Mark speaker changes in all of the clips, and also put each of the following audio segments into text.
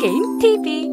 Speaker 1: 게임 TV.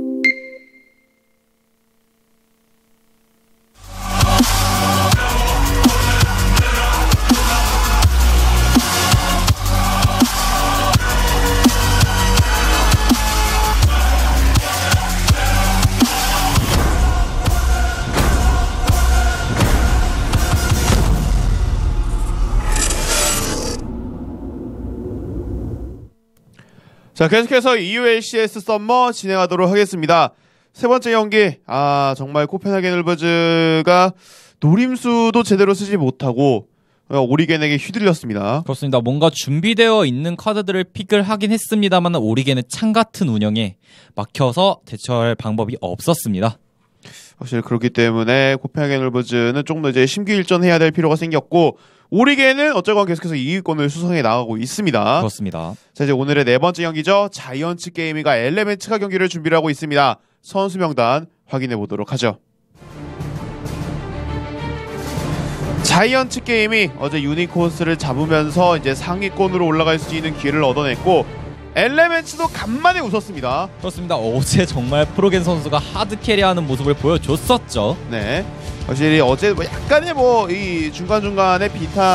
Speaker 2: 자, 계속해서 EULCS 썸머 진행하도록 하겠습니다. 세 번째 경기, 정말 코펜하겐 울버즈가 노림수도 제대로 쓰지 못하고 오리겐에게 휘둘렸습니다.
Speaker 3: 그렇습니다. 뭔가 준비되어 있는 카드들을 픽을 하긴 했습니다만 오리겐의 창 같은 운영에 막혀서 대처할 방법이 없었습니다.
Speaker 2: 확실히 그렇기 때문에 코펜하겐 울버즈는 조금 더 이제 심기일전해야 될 필요가 생겼고, 오리겐은 어쨌건 계속해서 2위권을 수성해 나가고 있습니다.
Speaker 3: 그렇습니다.
Speaker 2: 자, 이제 오늘의 네 번째 경기죠. 자이언츠 게이밍과 엘레멘츠가 경기를 준비를 하고 있습니다. 선수 명단 확인해 보도록 하죠. 자이언츠 게임이 어제 유니콘스를 잡으면서 이제 상위권으로 올라갈 수 있는 기회를 얻어냈고, 엘레멘츠도 간만에 웃었습니다.
Speaker 3: 그렇습니다. 어제 정말 프로겐 선수가 하드 캐리하는 모습을 보여줬었죠.
Speaker 2: 네, 확실히 어제 약간의 이 중간중간에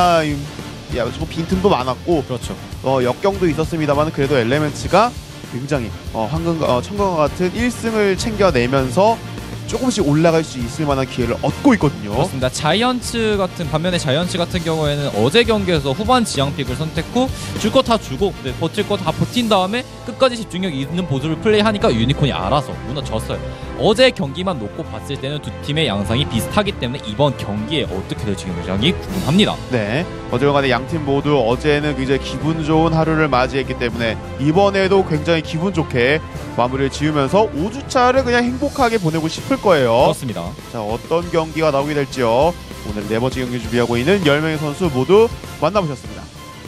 Speaker 2: 빈틈도 많았고,
Speaker 3: 그렇죠.
Speaker 2: 역경도 있었습니다만 그래도 엘레멘츠가 굉장히 청금과 같은 1승을 챙겨내면서 조금씩 올라갈 수 있을 만한 기회를 얻고 있거든요.
Speaker 3: 그렇습니다. 반면에 자이언츠 같은 경우에는 어제 경기에서 후반 지향픽을 선택 후 줄 거 다 주고 버틸 거 다 버틴 다음에 끝까지 집중력 있는 모습을 플레이하니까 유니콘이 알아서 무너졌어요. 어제 경기만 놓고 봤을 때는 두 팀의 양상이 비슷하기 때문에 이번 경기에 어떻게 될지 굉장히 궁금합니다.
Speaker 2: 네, 어제간에 양팀 모두 어제는 굉장히 기분 좋은 하루를 맞이했기 때문에 이번에도 굉장히 기분 좋게 마무리를 지으면서 5주차를 그냥 행복하게 보내고 싶을 거예요.
Speaker 3: 그렇습니다.
Speaker 2: 자, 어떤 경기가 나오게 될지요. 오늘 네 번째 경기 준비하고 있는 10명의 선수 모두 만나보셨습니다.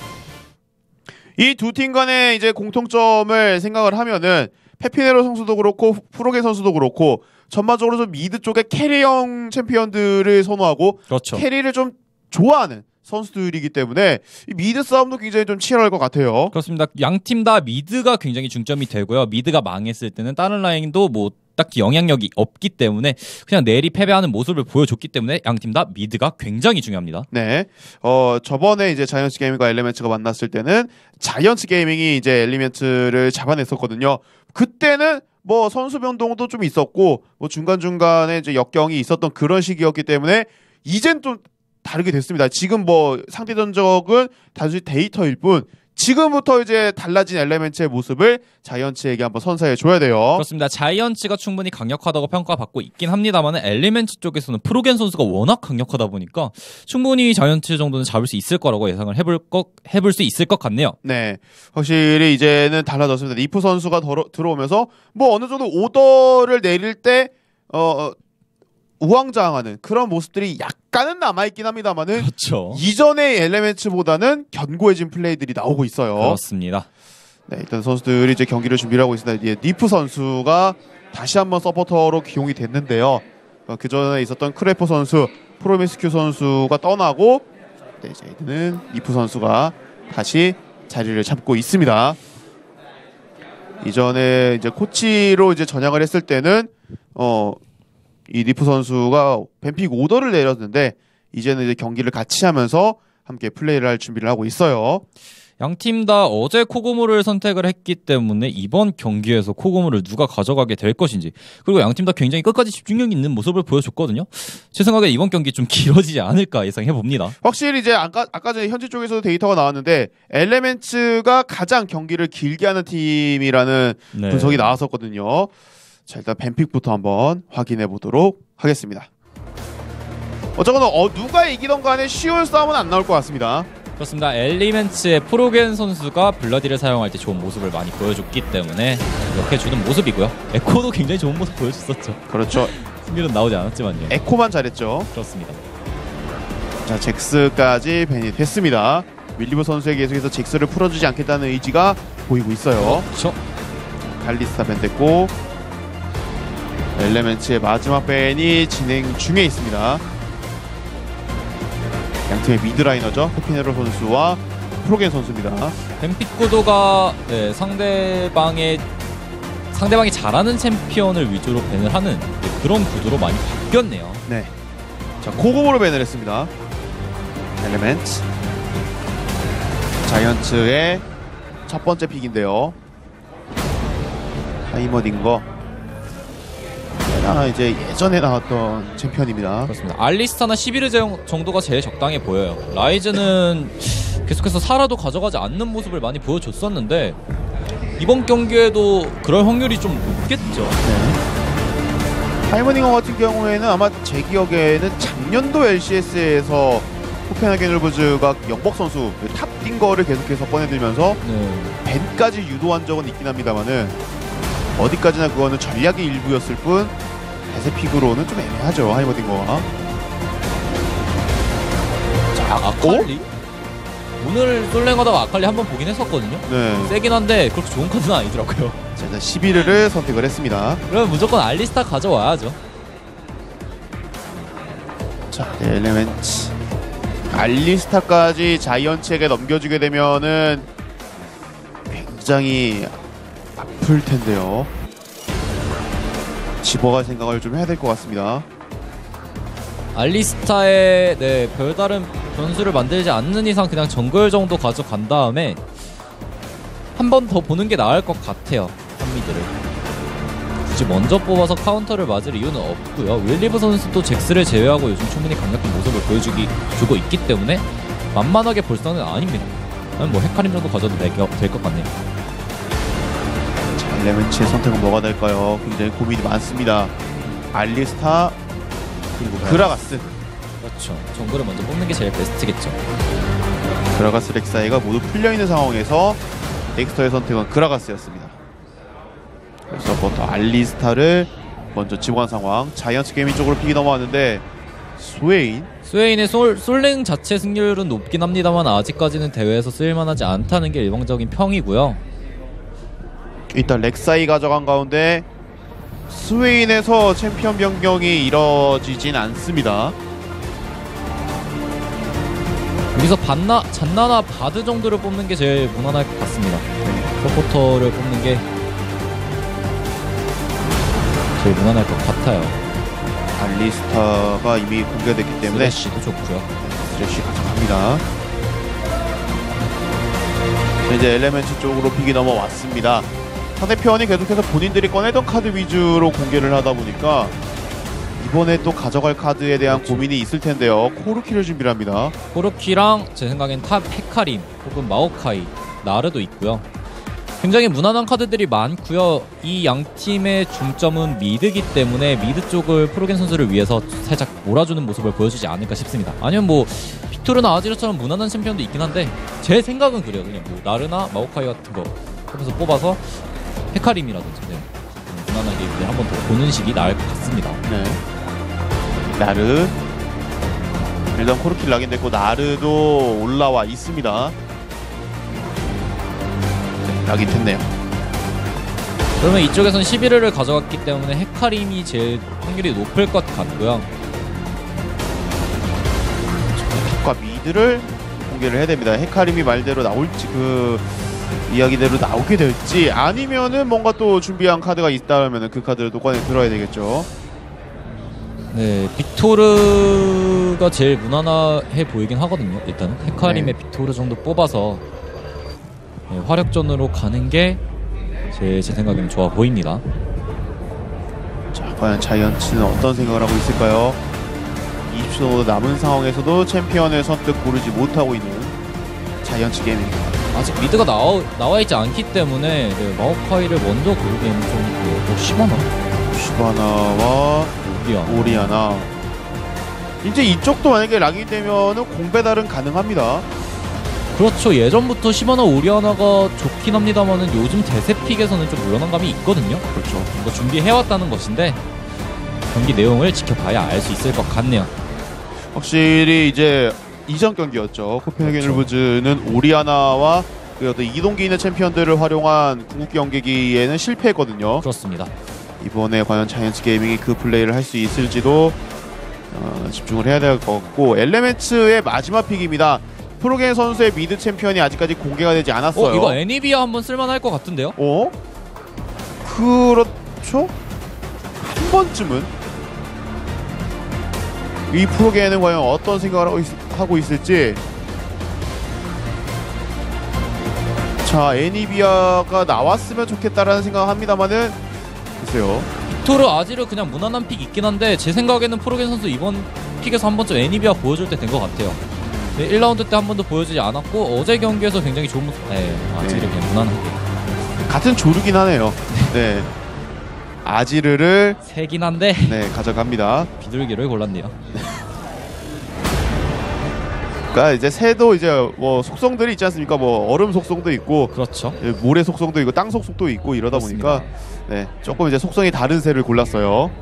Speaker 2: 이 두 팀 간의 이제 공통점을 생각을 하면은 페피네로 선수도 그렇고 프로겐 선수도 그렇고 전반적으로 좀 미드 쪽에 캐리형 챔피언들을 선호하고,
Speaker 3: 그렇죠.
Speaker 2: 캐리를 좀 좋아하는 선수들이기 때문에 이 미드 싸움도 굉장히 좀 치열할 것 같아요.
Speaker 3: 그렇습니다. 양 팀 다 미드가 굉장히 중점이 되고요. 미드가 망했을 때는 다른 라인도 딱히 영향력이 없기 때문에 그냥 내리 패배하는 모습을 보여줬기 때문에 양 팀 다 미드가 굉장히 중요합니다.
Speaker 2: 네, 저번에 이제 자이언츠 게이밍과 엘리멘츠가 만났을 때는 자이언츠 게이밍이 이제 엘리멘츠를 잡아냈었거든요. 그때는 선수 변동도 좀 있었고 중간중간에 이제 역경이 있었던 그런 시기였기 때문에 이젠 좀 다르게 됐습니다. 지금 상대 전적은 단순히 데이터일 뿐, 지금부터 이제 달라진 엘레멘츠의 모습을 자이언츠에게 한번 선사해 줘야 돼요.
Speaker 3: 그렇습니다. 자이언츠가 충분히 강력하다고 평가받고 있긴 합니다만 엘리멘츠 쪽에서는 프로겐 선수가 워낙 강력하다 보니까 충분히 자이언츠 정도는 잡을 수 있을 거라고 예상을 해볼 수 있을 것 같네요.
Speaker 2: 네, 확실히 이제는 달라졌습니다. 리프 선수가 들어오면서 어느 정도 오더를 내릴 때 우왕좌왕하는 그런 모습들이 약간은 남아있긴 합니다만은,
Speaker 3: 그렇죠.
Speaker 2: 이전의 엘레멘츠보다는 견고해진 플레이들이 나오고 있어요.
Speaker 3: 그렇습니다.
Speaker 2: 네, 일단 선수들이 이제 경기를 준비를 하고 있습니다. 니프 선수가 다시 한번 서포터로 기용이 됐는데요. 그 전에 있었던 크레포 선수, 프로미스큐 선수가 떠나고, 이제는 니프 선수가 다시 자리를 잡고 있습니다. 이전에 이제 코치로 이제 전향을 했을 때는 이 니프 선수가 뱀픽 오더를 내렸는데 이제는 이제 경기를 같이 하면서 함께 플레이를 할 준비를 하고 있어요.
Speaker 3: 양 팀 다 어제 코고모를 선택을 했기 때문에 이번 경기에서 코고모를 누가 가져가게 될 것인지, 그리고 양 팀 다 굉장히 끝까지 집중력 있는 모습을 보여줬거든요. 제 생각에 이번 경기 좀 길어지지 않을까 예상해봅니다.
Speaker 2: 확실히 이제 아까 전에 현지 쪽에서도 데이터가 나왔는데 엘레멘츠가 가장 경기를 길게 하는 팀이라는 분석이 나왔었거든요. 자, 일단 뱀픽부터 한번 확인해 보도록 하겠습니다. 어쨌거나 누가 이기던 간에 쉬운 싸움은 안 나올 것 같습니다.
Speaker 3: 그렇습니다. 엘리멘츠의 프로겐 선수가 블러디를 사용할 때 좋은 모습을 많이 보여줬기 때문에 역해주는 모습이고요. 에코도 굉장히 좋은 모습 보여줬었죠.
Speaker 2: 그렇죠.
Speaker 3: 승률은 나오지 않았지만요.
Speaker 2: 에코만 잘했죠.
Speaker 3: 그렇습니다.
Speaker 2: 자, 잭스까지 밴이 됐습니다. 윌리브 선수에게 계속해서 잭스를 풀어주지 않겠다는 의지가 보이고 있어요.
Speaker 3: 그렇죠.
Speaker 2: 칼리스타 밴 됐고, 엘레멘츠의 마지막 밴이 진행 중에 있습니다. 양팀의 미드라이너죠. 페피네로 선수와 프로겐 선수입니다.
Speaker 3: 뱀픽 구도가 상대방의 상대방이 잘하는 챔피언을 위주로 밴을 하는 그런 구도로 많이 바뀌었네요.
Speaker 2: 네. 자, 코고모로 밴을 했습니다. 엘리멘트. 자이언츠의 첫 번째 픽인데요. 하이머딩거. 이제 예전에 나왔던 챔피언입니다.
Speaker 3: 그렇습니다. 알리스타나 시비르 정도가 제일 적당해 보여요. 라이즈는 계속해서 살아도 가져가지 않는 모습을 많이 보여줬었는데 이번 경기에도 그럴 확률이 좀 높겠죠.
Speaker 2: 네. 하이머딩거 같은 경우에는 아마 제 기억에는 작년도 LCS에서 코펜하겐 울브즈가 영복 선수 탑딩거를 계속해서 꺼내들면서 밴까지 유도한 적은 있긴 합니다만은 어디까지나 그거는 전략의 일부였을 뿐 대세 픽으로는 좀 애매하죠. 하이머딩거가.
Speaker 3: 자, 아칼리? 오늘 솔랭하다가 아칼리 한번 보긴 했었거든요.
Speaker 2: 네.
Speaker 3: 세긴 한데 그렇게 좋은 카드는 아니더라고요.
Speaker 2: 자, 일단 11을 선택을 했습니다.
Speaker 3: 그러면 무조건 알리스타 가져와야죠.
Speaker 2: 자, 엘레멘트. 알리스타까지 자이언츠에게 넘겨주게 되면은 굉장히 아플 텐데요. 집어갈 생각을 좀 해야 될 것 같습니다.
Speaker 3: 알리스타에 별다른 변수를 만들지 않는 이상 그냥 정글 정도 가져간 다음에 한 번 더 보는 게 나을 것 같아요. 한미드를 굳이 먼저 뽑아서 카운터를 맞을 이유는 없고요. 윌리브 선수도 잭스를 제외하고 요즘 충분히 강력한 모습을 보여주고 있기 때문에 만만하게 볼 상은 아닙니다. 뭐 헤카림 정도 가져도 될 것 같네요.
Speaker 2: 자, 엘레멘츠의 선택은 뭐가 될까요? 굉장히 고민이 많습니다. 알리스타 그리고 그라가스.
Speaker 3: 그렇죠. 정글을 먼저 뽑는 게 제일 베스트겠죠.
Speaker 2: 그라가스 렉사이가 모두 풀려있는 상황에서 넥스터의 선택은 그라가스였습니다. 그래서 먼저 알리스타를 먼저 집어간 상황. 자이언츠 게이밍 쪽으로 픽이 넘어왔는데
Speaker 3: 스웨인의 솔랭 자체 승률은 높긴 합니다만 아직까지는 대회에서 쓸만하지 않다는 게 일방적인 평이고요.
Speaker 2: 일단 렉사이 가져간 가운데 스웨인에서 챔피언 변경이 이뤄지진 않습니다.
Speaker 3: 여기서 잔나나 바드 정도를 뽑는 게 제일 무난할 것 같습니다. 서포터를 뽑는 게 제일 무난할 것 같아요.
Speaker 2: 알리스타가 이미 공개됐기 때문에
Speaker 3: 스레쉬도 좋고요.
Speaker 2: 스레쉬 가져갑니다. 이제 엘레멘트 쪽으로 픽이 넘어왔습니다. 상대편이 계속해서 본인들이 꺼내던 카드 위주로 공개를 하다 보니까 이번에 또 가져갈 카드에 대한
Speaker 3: 그렇죠.
Speaker 2: 고민이 있을 텐데요. 코르키를 준비를 합니다.
Speaker 3: 코르키랑 제 생각엔 탑 헤카림 혹은 마오카이, 나르도 있고요. 굉장히 무난한 카드들이 많고요. 이 양 팀의 중점은 미드이기 때문에 미드 쪽을 프로겐 선수를 위해서 살짝 몰아주는 모습을 보여주지 않을까 싶습니다. 아니면 뭐 빅토르나 아지르처럼 무난한 챔피언도 있긴 한데 제 생각은 그래요. 그냥 뭐 나르나 마오카이 같은 거 하면서 뽑아서 헤카림이라든지 무난하게 이제 한번 더 보는 식이 나을 것 같습니다.
Speaker 2: 네. 나르 일단 코르키를 낙인 됐고 나르도 올라와 있습니다. 네, 낙인 됐네요.
Speaker 3: 그러면 이쪽에선 11회를 가져갔기 때문에 헤카림이 제일 확률이 높을 것 같고요.
Speaker 2: 탑과 미드를 공개를 해야 됩니다. 헤카림이 말대로 나올지 그 이야기대로 나오게 될지 아니면은 뭔가 또 준비한 카드가 있다면 그 카드를 또 꺼내 들어야 되겠죠.
Speaker 3: 네, 빅토르가 제일 무난해 보이긴 하거든요. 일단 헤카림의 빅토르 정도 뽑아서 화력전으로 가는 게 제 생각에는 좋아 보입니다.
Speaker 2: 자, 과연 자이언츠는 어떤 생각을 하고 있을까요? 20초 정도 남은 상황에서도 챔피언을 선뜻 고르지 못하고 있는 자이언츠 게이밍입니다.
Speaker 3: 아직 미드가 나와 있지 않기 때문에 마오카이를 먼저 고르기에는 좀
Speaker 2: 시바나와 오리아나. 이제 이쪽도 만약에 락이 되면은 공배달은 가능합니다.
Speaker 3: 그렇죠. 예전부터 시바나 오리아나가 좋긴 합니다만은 요즘 대세 픽에서는 좀 물러난 감이 있거든요.
Speaker 2: 그렇죠.
Speaker 3: 이거 준비해왔다는 것인데 경기 내용을 지켜봐야 알 수 있을 것 같네요.
Speaker 2: 확실히 이제 이전 경기였죠. 코펜하겐 울브즈는 오리아나와 그 어떤 이동기 있는 챔피언들을 활용한 궁극기 연계기에는 실패했거든요.
Speaker 3: 그렇습니다.
Speaker 2: 이번에 과연 자이언츠 게이밍이 그 플레이를 할 수 있을지도 집중을 해야 될 것 같고 엘레멘츠의 마지막 픽입니다. 프로겐 선수의 미드 챔피언이 아직까지 공개가 되지 않았어요.
Speaker 3: 이거 애니비아 한번 쓸만할 것 같은데요?
Speaker 2: 그렇죠? 한 번쯤은 이 프로게는 과연 어떤 생각을 하고 있을지. 자, 애니비아가 나왔으면 좋겠다라는 생각을 합니다만은 글쎄요.
Speaker 3: 빅토르 아지르 그냥 무난한 픽 있긴 한데 제 생각에는 프로겐 선수 이번 픽에서 한 번쯤 애니비아 보여줄 때 된 것 같아요. 네, 1라운드 때 한 번도 보여주지 않았고 어제 경기에서 굉장히 좋은 모습. 아지르 그냥 무난하게. 같은
Speaker 2: 조르긴 하네요. 네. 아지르를
Speaker 3: 세긴 한데
Speaker 2: 가져갑니다.
Speaker 3: 비둘기를 골랐네요.
Speaker 2: 그러니까 이제 새도 이제 뭐 속성들이 있지 않습니까? 뭐 얼음 속성도 있고,
Speaker 3: 그렇죠.
Speaker 2: 모래 속성도 있고, 땅 속성도 있고 이러다
Speaker 3: 그렇습니다.
Speaker 2: 보니까 조금 이제 속성이 다른 새를 골랐어요.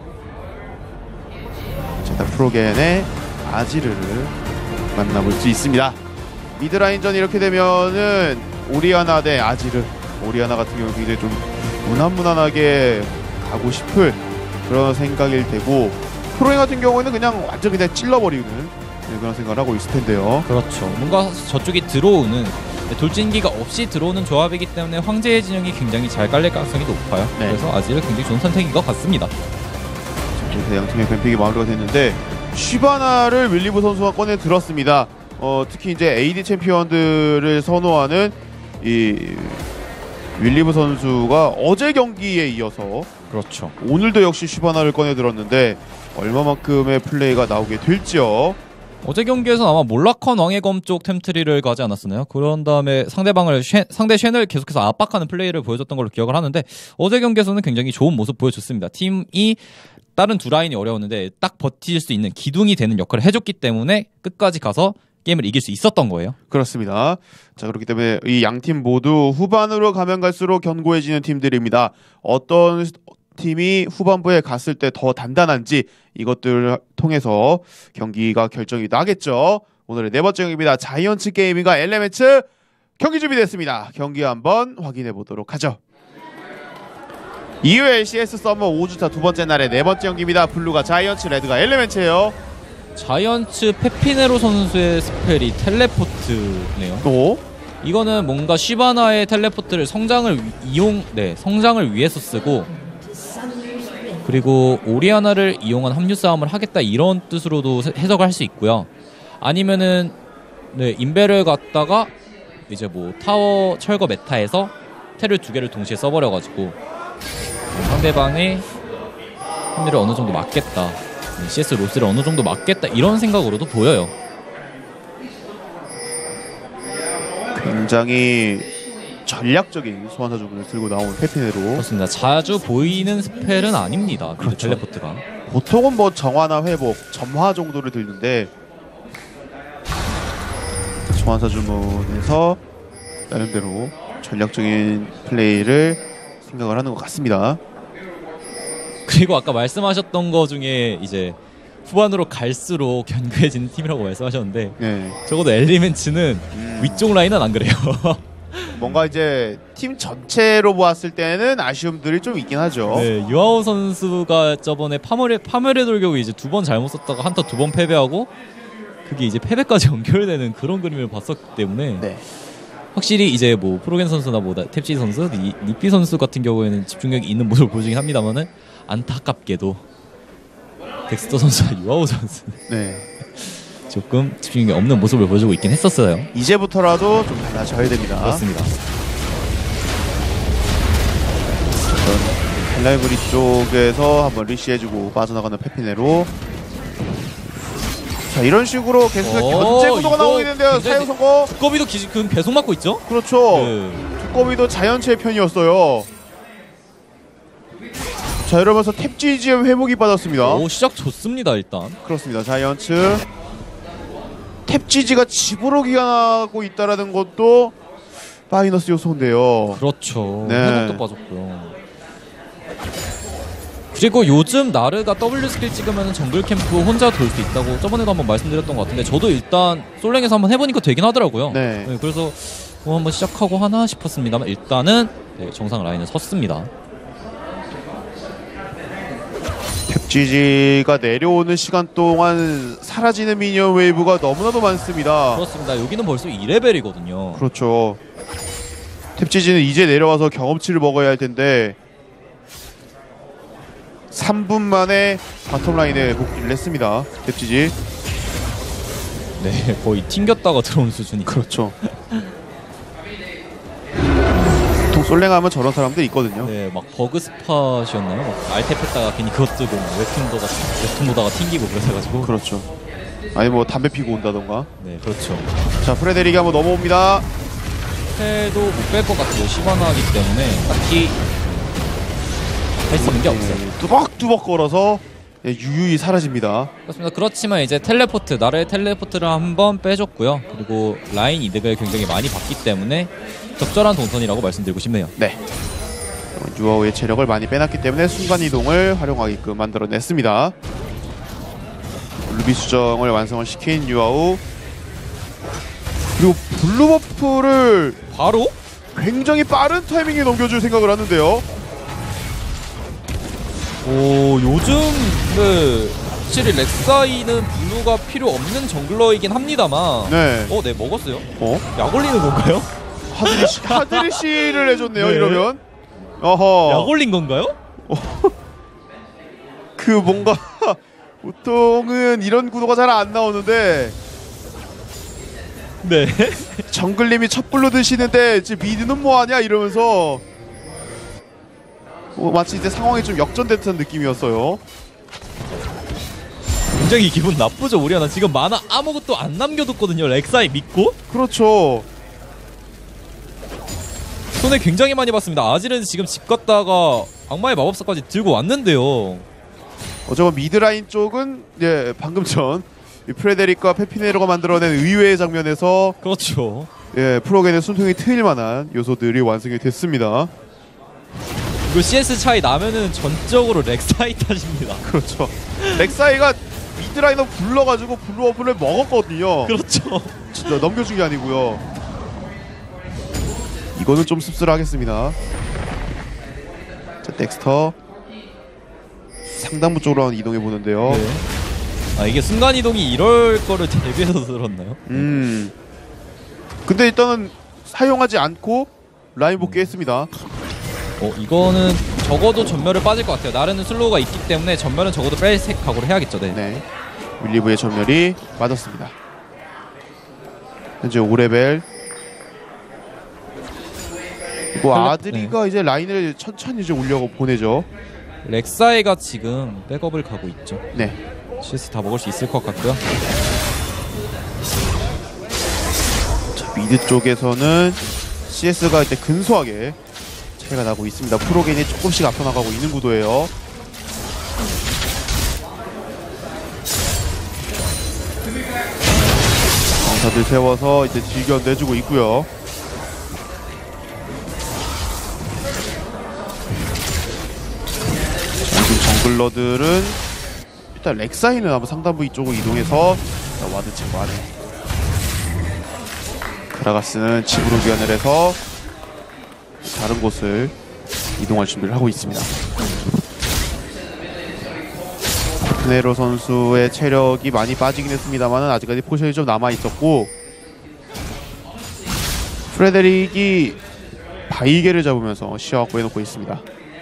Speaker 2: 자, 일단 프로겐의 아지르를 만나볼 수 있습니다. 미드라인전 이렇게 되면은 오리아나 대 아지르. 오리아나 같은 경우 굉장히 좀 무난무난하게 가고 싶을 그런 생각일 테고, 프로겐 같은 경우에는 그냥 완전 그냥 찔러버리는 그런 생각을 하고 있을 텐데요.
Speaker 3: 그렇죠. 뭔가 저쪽이 들어오는 돌진기가 없이 들어오는 조합이기 때문에 황제의 진영이 굉장히 잘 깔릴 가능성이 높아요. 그래서 아지르 굉장히 좋은 선택인 것 같습니다.
Speaker 2: 이렇게 양팀의 뱀픽이 마무리가 됐는데 쉬바나를 윌리브 선수가 꺼내 들었습니다. 특히 이제 AD 챔피언들을 선호하는 이 윌리브 선수가 어제 경기에 이어서
Speaker 3: 그렇죠.
Speaker 2: 오늘도 역시 쉬바나를 꺼내 들었는데 얼마만큼의 플레이가 나오게 될지요.
Speaker 3: 어제 경기에서 아마 몰라컨 왕의 검 쪽 템트리를 가지 않았었나요? 그런 다음에 상대 쉔을 계속해서 압박하는 플레이를 보여줬던 걸로 기억을 하는데 어제 경기에서는 굉장히 좋은 모습 보여줬습니다. 팀이 다른 두 라인이 어려웠는데 딱 버틸 수 있는 기둥이 되는 역할을 해줬기 때문에 끝까지 가서 게임을 이길 수 있었던 거예요.
Speaker 2: 그렇습니다. 자, 그렇기 때문에 이 양 팀 모두 후반으로 가면 갈수록 견고해지는 팀들입니다. 어떤 팀이 후반부에 갔을 때 더 단단한지 이것들을 통해서 경기가 결정이 나겠죠. 오늘의 네 번째 경기입니다. 자이언츠 게이밍과 엘레멘츠 경기 준비됐습니다. 경기 한번 확인해 보도록 하죠. 이후 LCS 서머 5주차 두 번째 날의 네 번째 경기입니다. 블루가 자이언츠, 레드가 엘레멘츠예요.
Speaker 3: 자이언츠 페피네로 선수의 스펠이 텔레포트네요.
Speaker 2: 또
Speaker 3: 이거는 뭔가 쉬바나의 텔레포트를 성장을 위해서 쓰고, 그리고 오리아나를 이용한 합류 싸움을 하겠다 이런 뜻으로도 해석을 할 수 있고요. 아니면은 인베를 갖다가 이제 뭐 타워 철거 메타에서 텔을 두 개를 동시에 써버려가지고 상대방의 합류를 어느 정도 막겠다, CS 로스를 어느 정도 막겠다 이런 생각으로도 보여요.
Speaker 2: 굉장히 전략적인 소환사 주문을 들고 나온 페피네로.
Speaker 3: 그렇습니다. 자주 보이는 스펠은 아닙니다. 그렇죠. 텔레포트가
Speaker 2: 보통은 뭐 정화나 회복, 점화 정도를 들는데 소환사 주문에서 나름대로 전략적인 플레이를 생각을 하는 것 같습니다.
Speaker 3: 그리고 아까 말씀하셨던 거 중에 이제 후반으로 갈수록 견고해지는 팀이라고 말씀하셨는데 적어도 엘리멘츠는 위쪽 라인은 안 그래요.
Speaker 2: 뭔가 이제 팀 전체로 보았을 때는 아쉬움들이 좀 있긴 하죠.
Speaker 3: 유아오 선수가 저번에 파멸의 돌격을 이제 두 번 잘못 썼다가 한타 두 번 패배하고 그게 이제 패배까지 연결되는 그런 그림을 봤었기 때문에 확실히 이제 뭐 프로겐 선수나 뭐 탭지 선수, 니피 선수 같은 경우에는 집중력이 있는 모습을 보여주긴 합니다만은 안타깝게도 덱스터 선수와 유아오 선수는 조금 집중력이 없는 모습을 보여주고 있긴 했었어요.
Speaker 2: 이제부터라도 좀 달라져야 됩니다.
Speaker 3: 그렇습니다.
Speaker 2: 헬라이브리 쪽에서 한번 리시해주고 빠져나가는 페피네로. 자, 이런 식으로 계속해서 견제 구도가 나오고 있는데요. 사용 성공.
Speaker 3: 두꺼비도 계속 맞고 있죠?
Speaker 2: 그렇죠. 두꺼비도 자연체의 편이었어요. 자, 이러면서 탭GGM 회복이 빠졌습니다.
Speaker 3: 시작 좋습니다. 일단
Speaker 2: 그렇습니다. 자이언츠 탭GG가 집으로 기관하고 있다라는 것도 마이너스 요소인데요.
Speaker 3: 그렇죠. 회복도 빠졌고요. 그리고 요즘 나르가 W 스킬 찍으면 정글 캠프 혼자 돌 수 있다고 저번에도 한번 말씀드렸던 것 같은데 저도 일단 솔랭에서 한번 해보니까 되긴 하더라고요. 그래서 한번 시작하고 하나 싶었습니다만 일단은 정상 라인을 섰습니다.
Speaker 2: 탭GG가 내려오는 시간 동안 사라지는 미니언 웨이브가 너무나도 많습니다.
Speaker 3: 그렇습니다. 여기는 벌써 2레벨이거든요.
Speaker 2: 그렇죠. 탭GG는 이제 내려와서 경험치를 먹어야 할 텐데 3분 만에 바텀라인에 복귀를 했습니다. 뎁지지.
Speaker 3: 네, 거의 튕겼다가 들어온 수준이.
Speaker 2: 그렇죠. 보통 솔랭하면 저런 사람들 있거든요.
Speaker 3: 네, 막 버그 스팟이었나요? 막 알탭했다가 괜히 그것 뜨고 웹툰 보다가 튕기고 그래가지고.
Speaker 2: 그렇죠. 아니 뭐 담배 피고 온다던가.
Speaker 3: 네, 그렇죠.
Speaker 2: 자, 프레데릭이 한번 넘어옵니다.
Speaker 3: 스펠도 못 뺄 것 같아요. 시바나기 때문에 딱히 할 수 있는 게 없어요.
Speaker 2: 뚜벅뚜벅 걸어서 유유히 사라집니다.
Speaker 3: 그렇습니다. 그렇지만 이제 나르의 텔레포트를 한번 빼줬고요. 그리고 라인 이득을 굉장히 많이 봤기 때문에 적절한 동선이라고 말씀드리고 싶네요.
Speaker 2: 네. 유아우의 체력을 많이 빼놨기 때문에 순간이동을 활용하게끔 만들어냈습니다. 루비 수정을 완성을 시킨 유아우. 그리고 블루 버프를
Speaker 3: 바로?
Speaker 2: 굉장히 빠른 타이밍에 넘겨줄 생각을 하는데요.
Speaker 3: 요즘 확실히 렉사이는 블루가 필요 없는 정글러이긴 합니다만
Speaker 2: 네.
Speaker 3: 네, 먹었어요.
Speaker 2: 약
Speaker 3: 올리는 건가요?
Speaker 2: 하드리시를 해줬네요.
Speaker 3: 네.
Speaker 2: 이러면. 어허.
Speaker 3: 약 올린 건가요?
Speaker 2: 그 뭔가 보통은 이런 구도가 잘 안 나오는데
Speaker 3: 네.
Speaker 2: 정글님이 첫 블루 드시는데 이제 미드는 뭐하냐 이러면서 마치 이제 상황이 좀 역전됐던 느낌이었어요.
Speaker 3: 굉장히 기분 나쁘죠, 우리하나. 지금 만화 아무것도 안 남겨뒀거든요. 렉사이 믿고.
Speaker 2: 그렇죠.
Speaker 3: 손해 굉장히 많이 봤습니다. 아질은 지금 집 갔다가 악마의 마법사까지 들고 왔는데요.
Speaker 2: 어쩌면 미드라인 쪽은 방금 전 프레데릭과 페피네로가 만들어낸 의외의 장면에서
Speaker 3: 그렇죠.
Speaker 2: 프로겐의 숨통이 트일 만한 요소들이 완성이 됐습니다.
Speaker 3: 이거 CS 차이 나면은 전적으로 렉사이 탓입니다.
Speaker 2: 그렇죠. 렉사이가 미드라인을 불러가지고 블루어플을 먹었거든요.
Speaker 3: 그렇죠.
Speaker 2: 진짜 넘겨준 게 아니고요. 이거는 좀 씁쓸하겠습니다. 자, 덱스터 상단부 쪽으로 이동해 보는데요.
Speaker 3: 네. 이게 순간이동이 이럴 거를 대비해서 들었나요?
Speaker 2: 근데 일단은 사용하지 않고 라인 복귀했습니다.
Speaker 3: 이거는 적어도 전멸을 빠질 것 같아요. 나르는 슬로우가 있기 때문에 전멸은 적어도 뺄 각오를 해야겠죠.
Speaker 2: 네. 윌리브의 전멸이 맞았습니다. 현재 5레벨. 그리고 아드리가 이제 라인을 천천히 이제 올려고 보내죠.
Speaker 3: 렉사이가 지금 백업을 가고 있죠.
Speaker 2: 네.
Speaker 3: CS 다 먹을 수 있을 것 같고요.
Speaker 2: 자, 미드 쪽에서는 CS가 이제 근소하게 차이가 나고 있습니다. 프로겐이 조금씩 앞서 나가고 있는 구도예요. 강사들 세워서 이제 질견 내주고 있고요. 지금 정글러들은 일단 렉사이는 아마 상단부 이쪽으로 이동해서 와드 채고 안에 그라가스는 집으로 귀환을 해서 다른 곳을 이동할 준비를 하고 있습니다. 페피네로 선수의 체력이 많이 빠지긴 했습니다만 아직까지 포션이 좀 남아있었고 프레데릭이 바이게를 잡으면서 시야 확보해놓고 있습니다.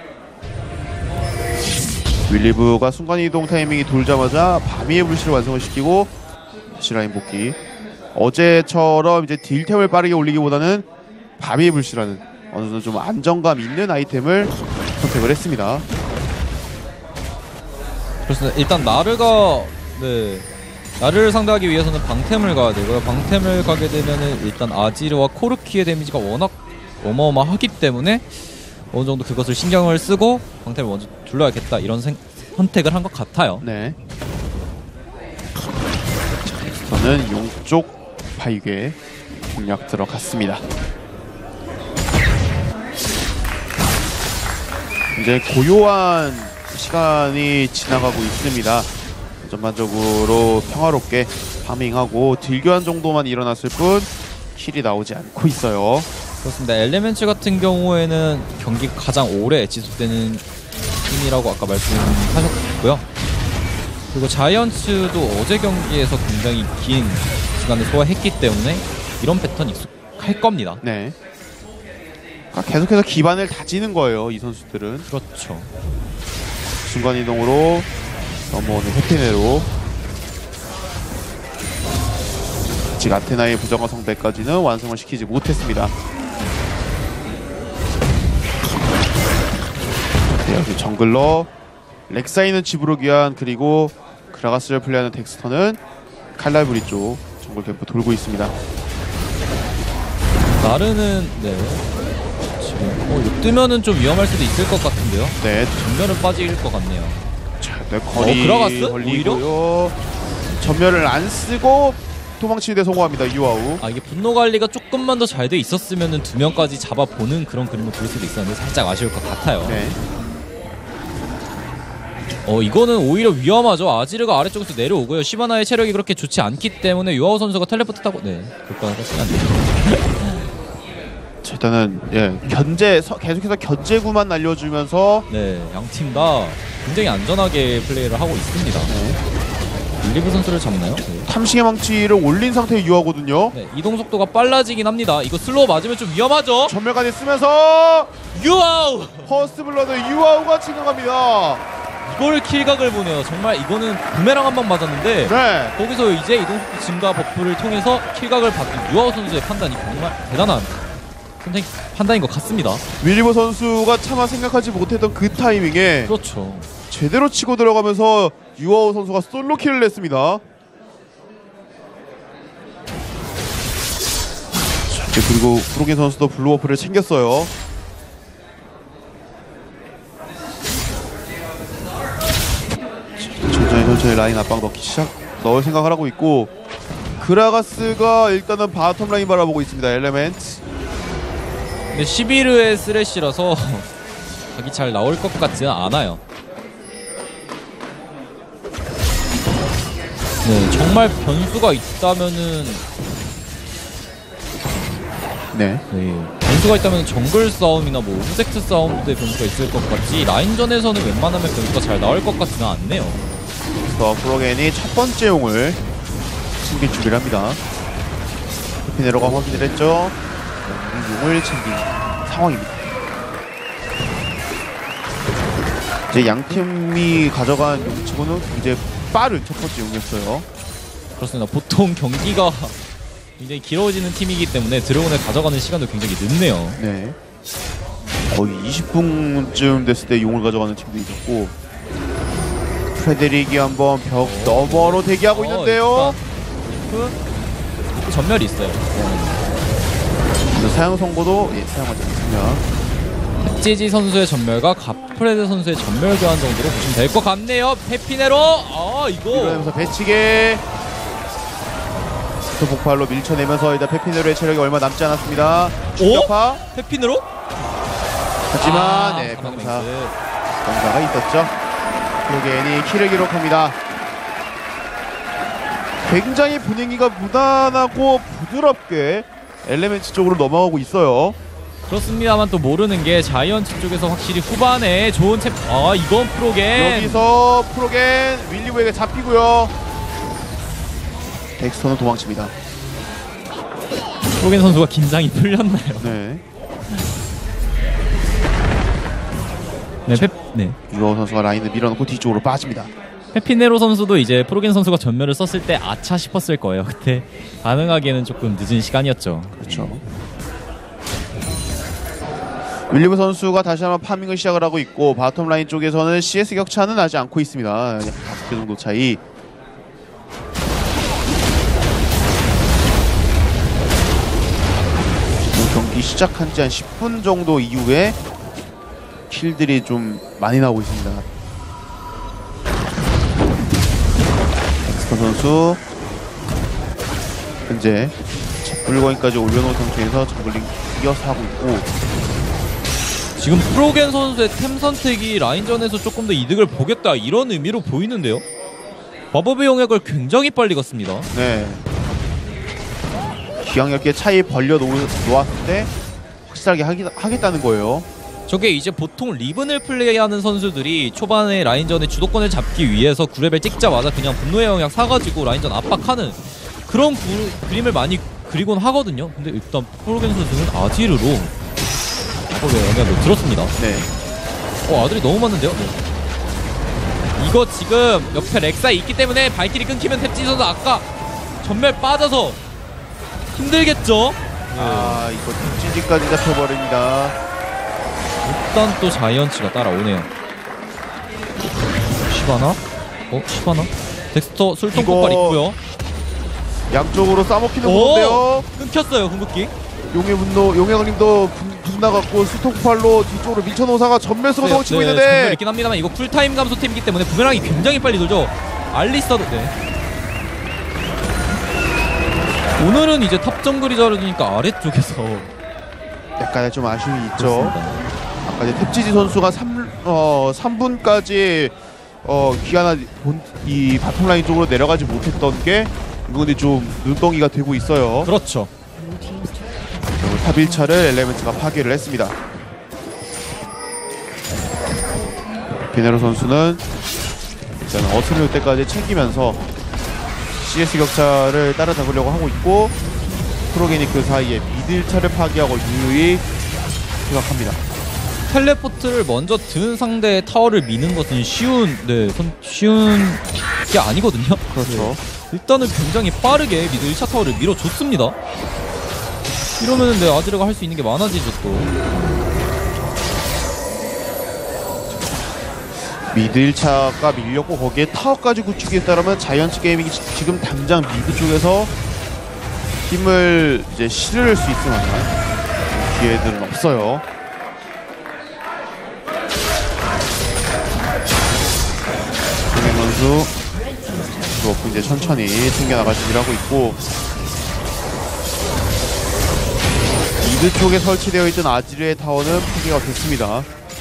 Speaker 2: 윌리브가 순간이동 타이밍이 돌자마자 바미의 불씨를 완성을 시키고 시라인 복귀. 어제처럼 이제 딜템을 빠르게 올리기보다는 바미의 불씨라는 어느 정도 좀 안정감 있는 아이템을 선택을 했습니다.
Speaker 3: 그렇습니다. 일단 나르를 상대하기 위해서는 방템을 가야 되고요. 방템을 가게 되면은 일단 아지르와 코르키의 데미지가 워낙 어마어마하기 때문에 어느 정도 그것을 신경을 쓰고 방템을 먼저 둘러야겠다 이런 선택을 한 것 같아요.
Speaker 2: 네. 저는 용쪽 바이게 공략 들어갔습니다. 이제 고요한 시간이 지나가고 있습니다. 전반적으로 평화롭게 파밍하고 딜교환 정도만 일어났을 뿐 킬이 나오지 않고 있어요.
Speaker 3: 그렇습니다. 엘레멘츠 같은 경우에는 경기가 가장 오래 지속되는 팀이라고 아까 말씀하셨고요. 그리고 자이언츠도 어제 경기에서 굉장히 긴 시간을 소화했기 때문에 이런 패턴이 익숙할 겁니다.
Speaker 2: 네. 계속해서 기반을 다지는 거예요, 이 선수들은.
Speaker 3: 그렇죠.
Speaker 2: 중간 이동으로 넘어오는 페피네로 아직 아테나의 부정화 성대까지는 완성을 시키지 못했습니다. 네, 여기 정글러 렉사이는 집으로 귀환, 그리고 그라가스를 플레이하는 덱스터는 칼날부리 쪽 정글 캠프 돌고 있습니다.
Speaker 3: 나르는 네 지금 이거 뜨면은 좀 위험할 수도 있을 것 같은데요.
Speaker 2: 네,
Speaker 3: 전면은 빠질 것 같네요.
Speaker 2: 자, 네, 거리
Speaker 3: 그라가스?
Speaker 2: 걸리고요. 전멸을 안 쓰고 도망치는데 성공합니다. 유아우.
Speaker 3: 아 이게 분노 관리가 조금만 더 잘 돼 있었으면은 두 명까지 잡아보는 그런 그림을 볼 수도 있었는데 살짝 아쉬울 것 같아요.
Speaker 2: 네.
Speaker 3: 이거는 오히려 위험하죠. 아지르가 아래쪽에서 내려오고요. 시바나의 체력이 그렇게 좋지 않기 때문에 유아우 선수가 텔레포트 타고 그럴까 하시면
Speaker 2: 자, 일단은 계속해서 견제구만 날려주면서
Speaker 3: 양팀 다 굉장히 안전하게 플레이를 하고 있습니다. 윌리브 선수를 잡나요?
Speaker 2: 탐식의 망치를 올린 상태의 유아거든요.
Speaker 3: 이동 속도가 빨라지긴 합니다. 이거 슬로우 맞으면 좀 위험하죠.
Speaker 2: 전멸까지 쓰면서
Speaker 3: 유아우!
Speaker 2: 퍼스트 블러드 유아우가 진행합니다.
Speaker 3: 이걸 킬각을 보네요. 정말 이거는 부메랑 한 방 맞았는데
Speaker 2: 네.
Speaker 3: 거기서 이제 이동속도 증가 버프를 통해서 킬각을 받은 유아우 선수의 판단이 정말 대단한 판단인 것 같습니다.
Speaker 2: 윌리버 선수가 차마 생각하지 못했던 그 타이밍에
Speaker 3: 그렇죠.
Speaker 2: 제대로 치고 들어가면서 유아우 선수가 솔로 킬을 냈습니다. 자, 그리고 프로겐 선수도 블루워프를 챙겼어요. 천천히 라인 압박 넣을 생각을 하고 있고, 그라가스가 일단은 바텀 라인 바라보고 있습니다. 엘레멘트.
Speaker 3: 근데 11의 쓰레쉬라서 각이 잘 나올 것 같지는 않아요. 정말 변수가 있다면은 변수가 있다면 정글 싸움이나 뭐 오브젝트 싸움도 변수가 있을 것 같지 라인전에서는 웬만하면 변수가 잘 나올 것 같지는 않네요.
Speaker 2: 그래서 프로겐이 첫 번째 용을 챙길 준비를 합니다. 피네로가 확인을 했죠. 용을 챙긴 상황입니다. 이제 양 팀이 가져간 용치고는 이제 빠른 첫 번째 용이었어요.
Speaker 3: 그렇습니다. 보통 경기가 굉장히 길어지는 팀이기 때문에 드래곤을 가져가는 시간도 굉장히 늦네요.
Speaker 2: 네. 거의 20분쯤 됐을 때 용을 가져가는 팀도 있었고, 프레데릭이 한번 벽 너머로 대기하고 있는데요.
Speaker 3: 전멸이 있어요.
Speaker 2: 사용 선고도 사용하지 않습니다.
Speaker 3: 찌지 선수의 전멸과 가프레드 선수의 전멸 교환 정도로 보시면 될 것 같네요. 페피네로 이거
Speaker 2: 이러면서 배치게 또 폭발로 밀쳐내면서 일단 페피네로의 체력이 얼마 남지 않았습니다. 충격파.
Speaker 3: 페피네로?
Speaker 2: 하지만 병사가 있었죠. 프로겐이 킬을 기록합니다. 굉장히 분위기가 무난하고 부드럽게 엘레멘트 쪽으로 넘어가고 있어요.
Speaker 3: 그렇습니다만 또 모르는 게 자이언츠 쪽에서 확실히 후반에 좋은 이건 프로겐.
Speaker 2: 여기서 프로겐 윌리브에게 잡히고요. 덱스터는 도망칩니다.
Speaker 3: 프로겐 선수가 긴장이 풀렸나요?
Speaker 2: 네. 유아우 선수가 라인을 밀어놓고 뒤쪽으로 빠집니다.
Speaker 3: 페피네로 선수도 이제 프로겐 선수가 전멸을 썼을 때 아차 싶었을 거예요. 그때 반응하기에는 조금 늦은 시간이었죠.
Speaker 2: 그렇죠. 윌리브 선수가 다시 한번 파밍을 시작을 하고 있고, 바텀 라인 쪽에서는 CS 격차는 나지 않고 있습니다. 약 5개 정도 차이. 경기 시작한 지 한 10분 정도 이후에 킬들이 좀 많이 나오고 있습니다. 엑스터 선수 현재 물건까지 올려놓은 상태에서 정글링 이어서 하고 있고,
Speaker 3: 지금 프로겐 선수의 템 선택이 라인전에서 조금 더 이득을 보겠다 이런 의미로 보이는데요. 마법의 영역을 굉장히 빨리 갔습니다.
Speaker 2: 네. 기왕 이렇게 차이 벌려 놓았을 때 확실하게 하겠다는 거예요.
Speaker 3: 저게 이제 보통 리븐을 플레이하는 선수들이 초반에 라인전의 주도권을 잡기 위해서 9레벨 찍자마자 그냥 분노의 영역 사가지고 라인전 압박하는 그런 그림을 많이 그리곤 하거든요. 근데 일단 프로겐 선수는 아지르로 마법의 영역을 들었습니다.
Speaker 2: 네.
Speaker 3: 아들이 너무 많은데요? 이거 지금 옆에 렉사 있기 때문에 발길이 끊기면 탭지 선수 아까 전멸 빠져서 힘들겠죠?
Speaker 2: 아 이거 뒷지지까지 잡혀버립니다.
Speaker 3: 일단 또 자이언츠가 따라오네요. 시바나? 시바나? 덱스터 술통폭발
Speaker 2: 이거
Speaker 3: 있고요.
Speaker 2: 양쪽으로 싸먹히는 건데요.
Speaker 3: 끊겼어요 궁극기.
Speaker 2: 용의 분노, 용의 강림도 분 나갔고 수통팔로 뒤쪽으로 밀쳐놓사가 전멸 쓰고 치고
Speaker 3: 전멸
Speaker 2: 있는데
Speaker 3: 있긴 합니다만 이거 쿨타임 감소템이기 때문에 부메랑이 굉장히 빨리 돌죠. 알리스타도 오늘은 이제 탑 정글이 잘해주니까 아래쪽에서
Speaker 2: 약간의 좀 아쉬움이 있죠.
Speaker 3: 그렇습니다.
Speaker 2: 아까 이제 탭지지 선수가 3분까지 귀환한 이 바텀라인 쪽으로 내려가지 못했던 게 이번에 좀 눈덩이가 되고 있어요.
Speaker 3: 그렇죠.
Speaker 2: 탑 1차를 엘레멘트가 파괴를 했습니다. 비네로 선수는 일단 어스밀 때까지 챙기면서 CS 격차를 따라잡으려고 하고 있고 프로게닉 그 사이에 미드 1차를 파괴하고 유유히 생각합니다.
Speaker 3: 텔레포트를 먼저 든 상대의 타워를 미는 것은 쉬운 게 아니거든요.
Speaker 2: 그렇죠.
Speaker 3: 일단은 굉장히 빠르게 미드 1차 타워를 밀어줬습니다. 이러면은 아지르가 할 수 있는 게 많아지죠 또.
Speaker 2: 미드 1차가 밀렸고 거기에 타워까지 구축했다라면 자이언츠 게이밍이 지금 당장 미드 쪽에서 힘을 이제 실을 수 있을 만한 기회들은 없어요. 김민 선수 또 이제 천천히 챙겨나갈 준비를 하고 있고 미드 쪽에 설치되어 있던 아지르의 타워는 파괴가 됐습니다.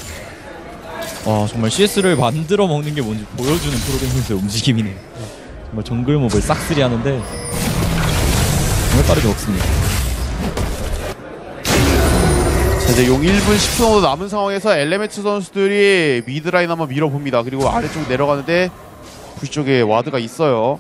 Speaker 3: 정말 CS를 만들어 먹는 게 뭔지 보여주는 프로게임 선수의 움직임이네요. 정말 정글몹을 싹쓸이 하는데 정말 빠르게 먹습니다.
Speaker 2: 자, 이제 용 1분 10초 정도 남은 상황에서 엘레멘트 선수들이 미드라인 한번 밀어봅니다. 그리고 아래쪽 내려가는데 부시 쪽에 와드가 있어요.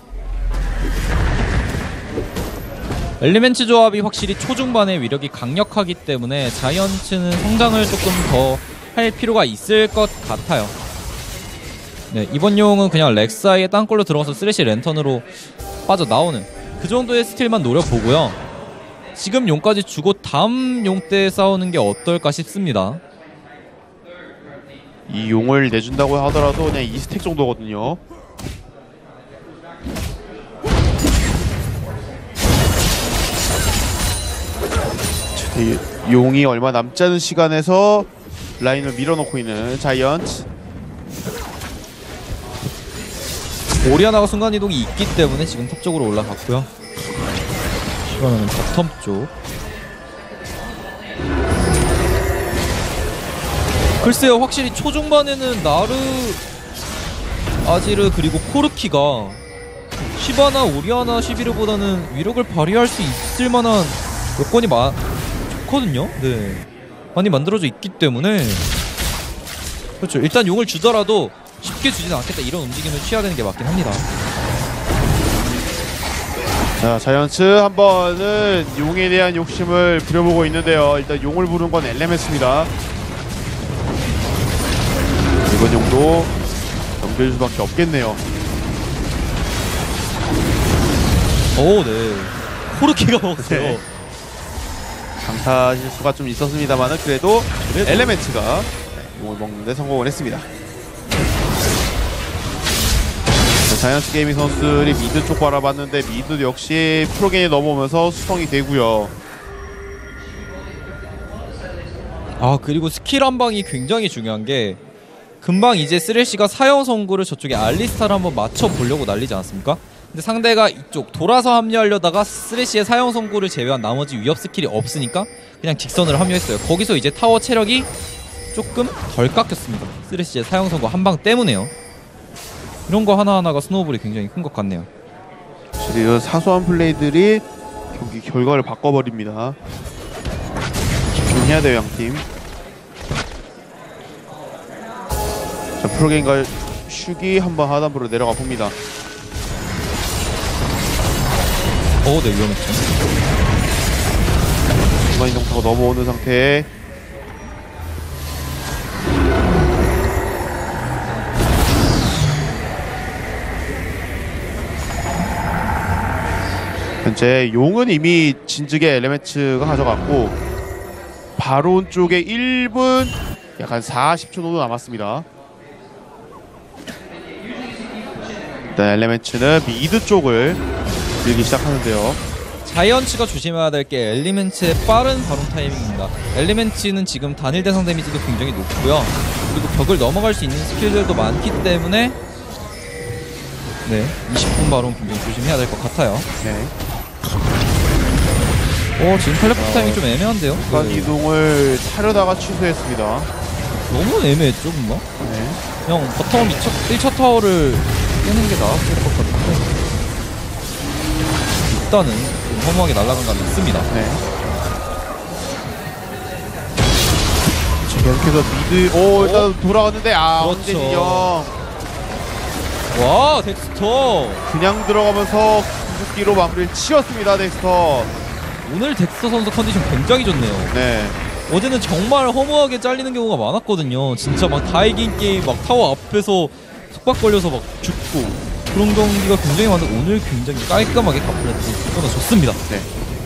Speaker 3: 엘리멘트 조합이 확실히 초중반에 위력이 강력하기 때문에 자이언츠는 성장을 조금 더 할 필요가 있을 것 같아요. 네, 이번 용은 그냥 렉사이의 땅굴로 들어가서 쓰레쉬 랜턴으로 빠져나오는 그 정도의 스틸만 노려보고요. 지금 용까지 주고 다음 용 때 싸우는 게 어떨까 싶습니다.
Speaker 2: 이 용을 내준다고 하더라도 그냥 2스택 정도거든요. 이 용이 얼마 남지 않은 시간에서 라인을 밀어놓고 있는 자이언츠.
Speaker 3: 오리아나가 순간이동이 있기 때문에 지금 탑 쪽으로 올라갔고요. 시바나는 바텀 쪽. 글쎄요, 확실히 초중반에는 나르, 아지르 그리고 코르키가 시바나, 오리아나, 시비르보다는 위력을 발휘할 수 있을 만한 여건이 좋거든요. 네, 많이 만들어져 있기 때문에 그렇죠. 일단 용을 주더라도 쉽게 주지는 않겠다 이런 움직임을 취해야 되는 게 맞긴 합니다.
Speaker 2: 자, 자이언츠 한 번은 용에 대한 욕심을 부려보고 있는데요. 일단 용을 부른 건 엘레멘트입니다. 이번 용도 넘길 수밖에 없겠네요.
Speaker 3: 오, 네. 코르키가 먹었어요.
Speaker 2: 네. 강타 실수가 좀 있었습니다만은 그래도 엘레멘트가 용을 먹는데 성공을 했습니다. 자, 자이언츠 게이밍 선수들이 미드 쪽 바라봤는데 미드 역시 프로게임에 넘어오면서 수성이 되고요.
Speaker 3: 그리고 스킬 한 방이 굉장히 중요한 게 금방 이제 쓰레쉬가 사형 선고를 저쪽에 알리스타를 한번 맞춰보려고 날리지 않았습니까? 근데 상대가 이쪽 돌아서 합류하려다가 쓰레쉬의 사형 선고를 제외한 나머지 위협 스킬이 없으니까 그냥 직선으로 합류했어요. 거기서 이제 타워 체력이 조금 덜 깎였습니다. 쓰레쉬의 사형 선고 한 방 때문에요. 이런 거 하나하나가 스노우볼이 굉장히 큰 것 같네요.
Speaker 2: 그리고 사소한 플레이들이 경기 결과를 바꿔버립니다. 집중해야 돼요, 양팀. 자, 프로게임과 슈기 한번 하단부로 내려가 봅니다.
Speaker 3: 네, 위험했죠.
Speaker 2: 중간 이동 타고 넘어오는 상태에 현재 용은 이미 진즉에 엘레멘츠가 가져갔고 바론 쪽에 1분 약간 40초 정도 남았습니다. 일단 엘레멘츠는 미드 쪽을 밀기 시작하는데요.
Speaker 3: 자이언츠가 조심해야 될 게 엘리멘츠의 빠른 바론 타이밍입니다. 엘리멘츠는 지금 단일 대상 데미지도 굉장히 높고요. 그리고 벽을 넘어갈 수 있는 스킬들도 많기 때문에 20분 바론 굉장히 조심해야 될 것 같아요.
Speaker 2: 네.
Speaker 3: 지금 텔레포트 타이밍 좀 애매한데요?
Speaker 2: 순간 이동을 하려다가 취소했습니다.
Speaker 3: 너무 애매했죠, 뭔가?
Speaker 2: 네.
Speaker 3: 그냥 버텀 1차 타워를 깨는 게 나았을 것 같은데 일단은 좀 허무하게 날아간 감이 있습니다.
Speaker 2: 네. 계속해서 미드 일단 돌아갔는데
Speaker 3: 그렇죠.
Speaker 2: 황제진영
Speaker 3: 와, 덱스터!
Speaker 2: 그냥 들어가면서 궁극기로 마무리를 치었습니다. 덱스터.
Speaker 3: 오늘 덱스터 선수 컨디션 굉장히 좋네요.
Speaker 2: 네.
Speaker 3: 어제는 정말 허무하게 잘리는 경우가 많았거든요. 진짜 막 다 이긴 게임 막 타워 앞에서 속박 걸려서 막 죽고 그런 경기가 굉장히 많은데 오늘 굉장히 깔끔하게 카플레트 끊어줬습니다.
Speaker 2: 네.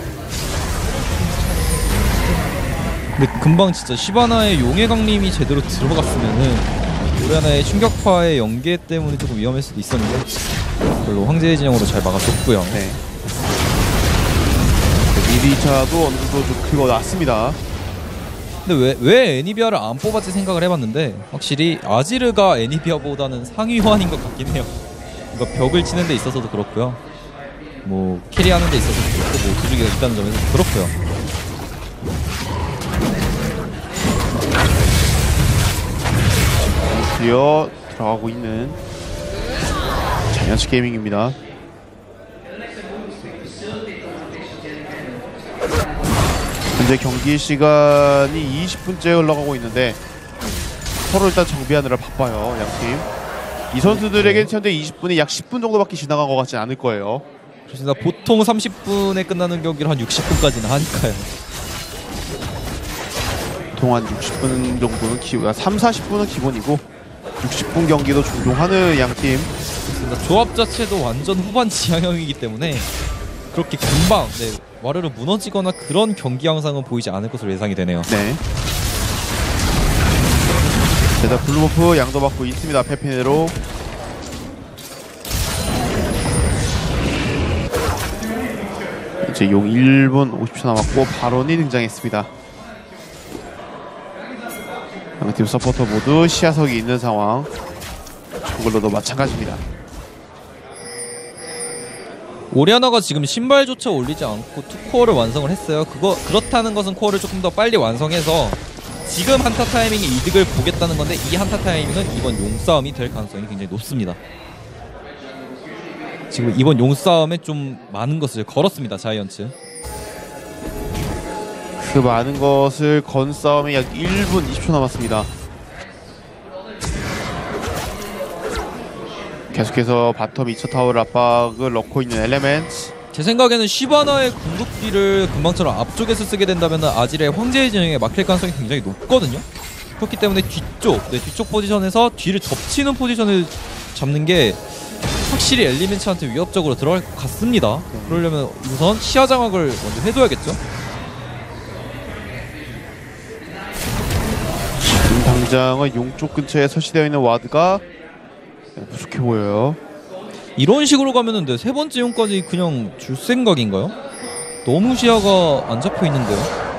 Speaker 3: 근데 금방 진짜 시바나의 용의 강림이 제대로 들어갔으면은 오리아나의 충격파의 연계 때문에 조금 위험할 수도 있었는데 별로 황제의 진영으로 잘 막아줬고요.
Speaker 2: 네. 미드 2차도 어느 정도 좀 긁어놨습니다.
Speaker 3: 근데 왜 애니비아를 안 뽑았지 생각을 해봤는데 확실히 아지르가 애니비아보다는 상위 호환인 것 같긴 해요. 그러니까 벽을 치는 데 있어서도 그렇고요. 뭐 캐리하는 데 있어서도 그렇고 뭐 두둑이가 있다는 점에서 그렇고요.
Speaker 2: 드디어 들어가고 있는 자이언츠 게이밍입니다. 현재 경기 시간이 20분째 흘러가고 있는데 서로 일단 정비하느라 바빠요, 양팀. 이 선수들에게 현재 20분이 약 10분 정도밖에 지나간 것 같진 않을 거예요.
Speaker 3: 그렇습니다. 보통 30분에 끝나는 경기를 한 60분까지는 하니까요.
Speaker 2: 보통 한 60분 정도는 40-40분은 기본이고 60분 경기도 종종 하는 양팀.
Speaker 3: 그렇습니다. 조합 자체도 완전 후반 지향형이기 때문에 그렇게 금방 와르르 무너지거나 그런 경기 양상은 보이지 않을 것으로 예상이 되네요.
Speaker 2: 네. 일단 블루버프 양도 받고 있습니다. 페피네로. 이제 용 1분 50초 남았고 바론이 등장했습니다. 양팀 서포터 모두 시야석이 있는 상황. 저글로도 마찬가지입니다.
Speaker 3: 오리아나가 지금 신발조차 올리지 않고 투코어를 완성을 했어요. 그렇다는 것은 코어를 조금 더 빨리 완성해서 지금 한타 타이밍에 이득을 보겠다는 건데 이 한타 타이밍은 이번 용싸움이 될 가능성이 굉장히 높습니다. 지금 이번 용싸움에 좀 많은 것을 걸었습니다. 자이언츠.
Speaker 2: 그 많은 것을 건 싸움에 약 1분 20초 남았습니다. 계속해서 바텀 2차 타워를 압박을 넣고 있는 엘레멘트.
Speaker 3: 제 생각에는 시바나의 궁극기를 금방처럼 앞쪽에서 쓰게 된다면 아질의 황제의 진영에 막힐 가능성이 굉장히 높거든요. 그렇기 때문에 뒤쪽 포지션에서 뒤를 덮치는 포지션을 잡는 게 확실히 엘리멘츠한테 위협적으로 들어갈 것 같습니다. 그러려면 우선 시야 장악을 먼저 해둬야겠죠.
Speaker 2: 지금 당장은 용쪽 근처에 설치되어 있는 와드가 부족해 보여요.
Speaker 3: 이런 식으로 가면은 세 번째 용까지 그냥 줄 생각인가요? 너무 시야가 안 잡혀 있는데요.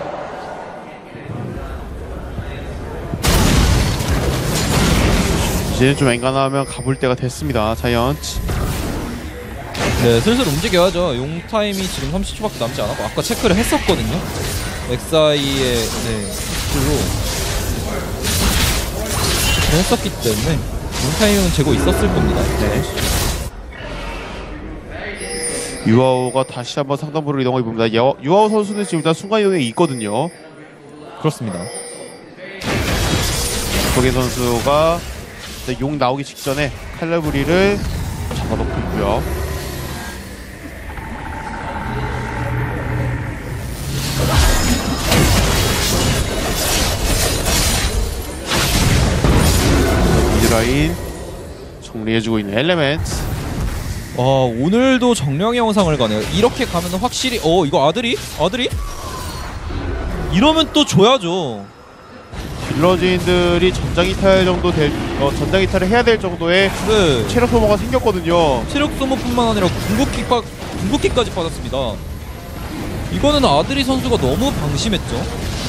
Speaker 2: 이제는 좀 엔간하면 가볼 때가 됐습니다. 자이언츠.
Speaker 3: 네, 슬슬 움직여야죠. 용 타임이 지금 30초밖에 남지 않았고 아까 체크를 했었거든요. 엑사이의 스킬로 체크를 했었기 때문에 용 타임은 재고 있었을 겁니다.
Speaker 2: 네. 유아오가 다시 한번 상단부로 이동해 봅니다. 유아오 선수는 지금 일단 순간이동에 있거든요.
Speaker 3: 그렇습니다.
Speaker 2: 박석희 선수가 용 나오기 직전에 칼라브리를 잡아놓고 있고요. 미드라인 정리해주고 있는 엘레멘트.
Speaker 3: 오늘도 정령의 영상을 가네요. 이렇게 가면 확실히 이거 아들이 이러면 또 줘야죠.
Speaker 2: 딜러진들이 전장 이탈을 해야 될 정도의
Speaker 3: 네.
Speaker 2: 체력 소모가 생겼거든요.
Speaker 3: 체력 소모뿐만 아니라 궁극기까지 받았습니다. 이거는 아드리 선수가 너무 방심했죠.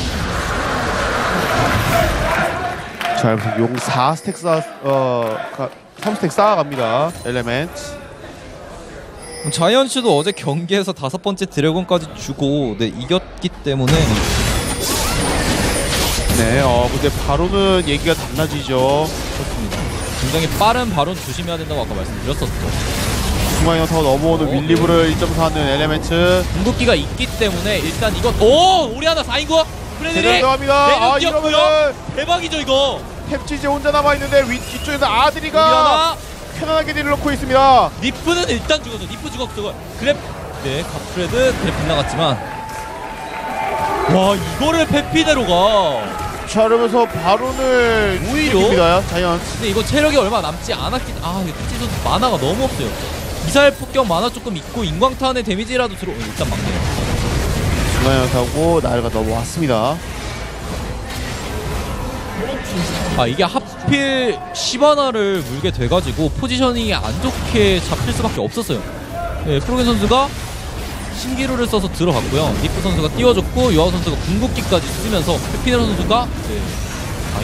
Speaker 2: 자, 여기서 용 4스택 3스택 쌓아갑니다. 엘레멘트.
Speaker 3: 자이언츠도 어제 경기에서 5번째 드래곤까지 주고 이겼기 때문에
Speaker 2: 네, 근데 바로는 얘기가 달라지죠.
Speaker 3: 그렇습니다. 굉장히 빠른 바론 조심해야 된다고 아까 말씀드렸었죠.
Speaker 2: 중앙에 타고 넘어오는 윌리브를 1.4는 엘레멘트.
Speaker 3: 궁극기가 있기 때문에 일단 이건 우리 하나 4인구
Speaker 2: 제대로
Speaker 3: 프레들이
Speaker 2: 들어갑니다. 이러면은
Speaker 3: 대박이죠 이거.
Speaker 2: 탭지제 혼자 남아있는데 뒤쪽에서
Speaker 3: 우리
Speaker 2: 아드리가
Speaker 3: 하나
Speaker 2: 편안하게 딜을 넣고 있습니다.
Speaker 3: 니프는 일단 죽었어. 니프 죽었어. 그랩 가프레드 그랩 빗나갔지만 와 이거를 페피네로가
Speaker 2: 자, 이러면서 바론을
Speaker 3: 오히려?
Speaker 2: 입니다. 자이언츠.
Speaker 3: 근데 이거 체력이 얼마 남지 않았긴 이거 택지 선수 만화가 너무 없어요. 미사일 폭격 만화 조금 있고 인광탄의 데미지라도 일단 막네요.
Speaker 2: 중간에 타고 나일가 넘어왔습니다.
Speaker 3: 이게 하필 시바나를 물게 돼가지고 포지셔닝이 안 좋게 잡힐 수밖에 없었어요. 프로겐 선수가 신기루를 써서 들어갔고요. 니프 선수가 띄워줬고 유아우 선수가 궁극기까지 쓰면서 페피네로 선수가 한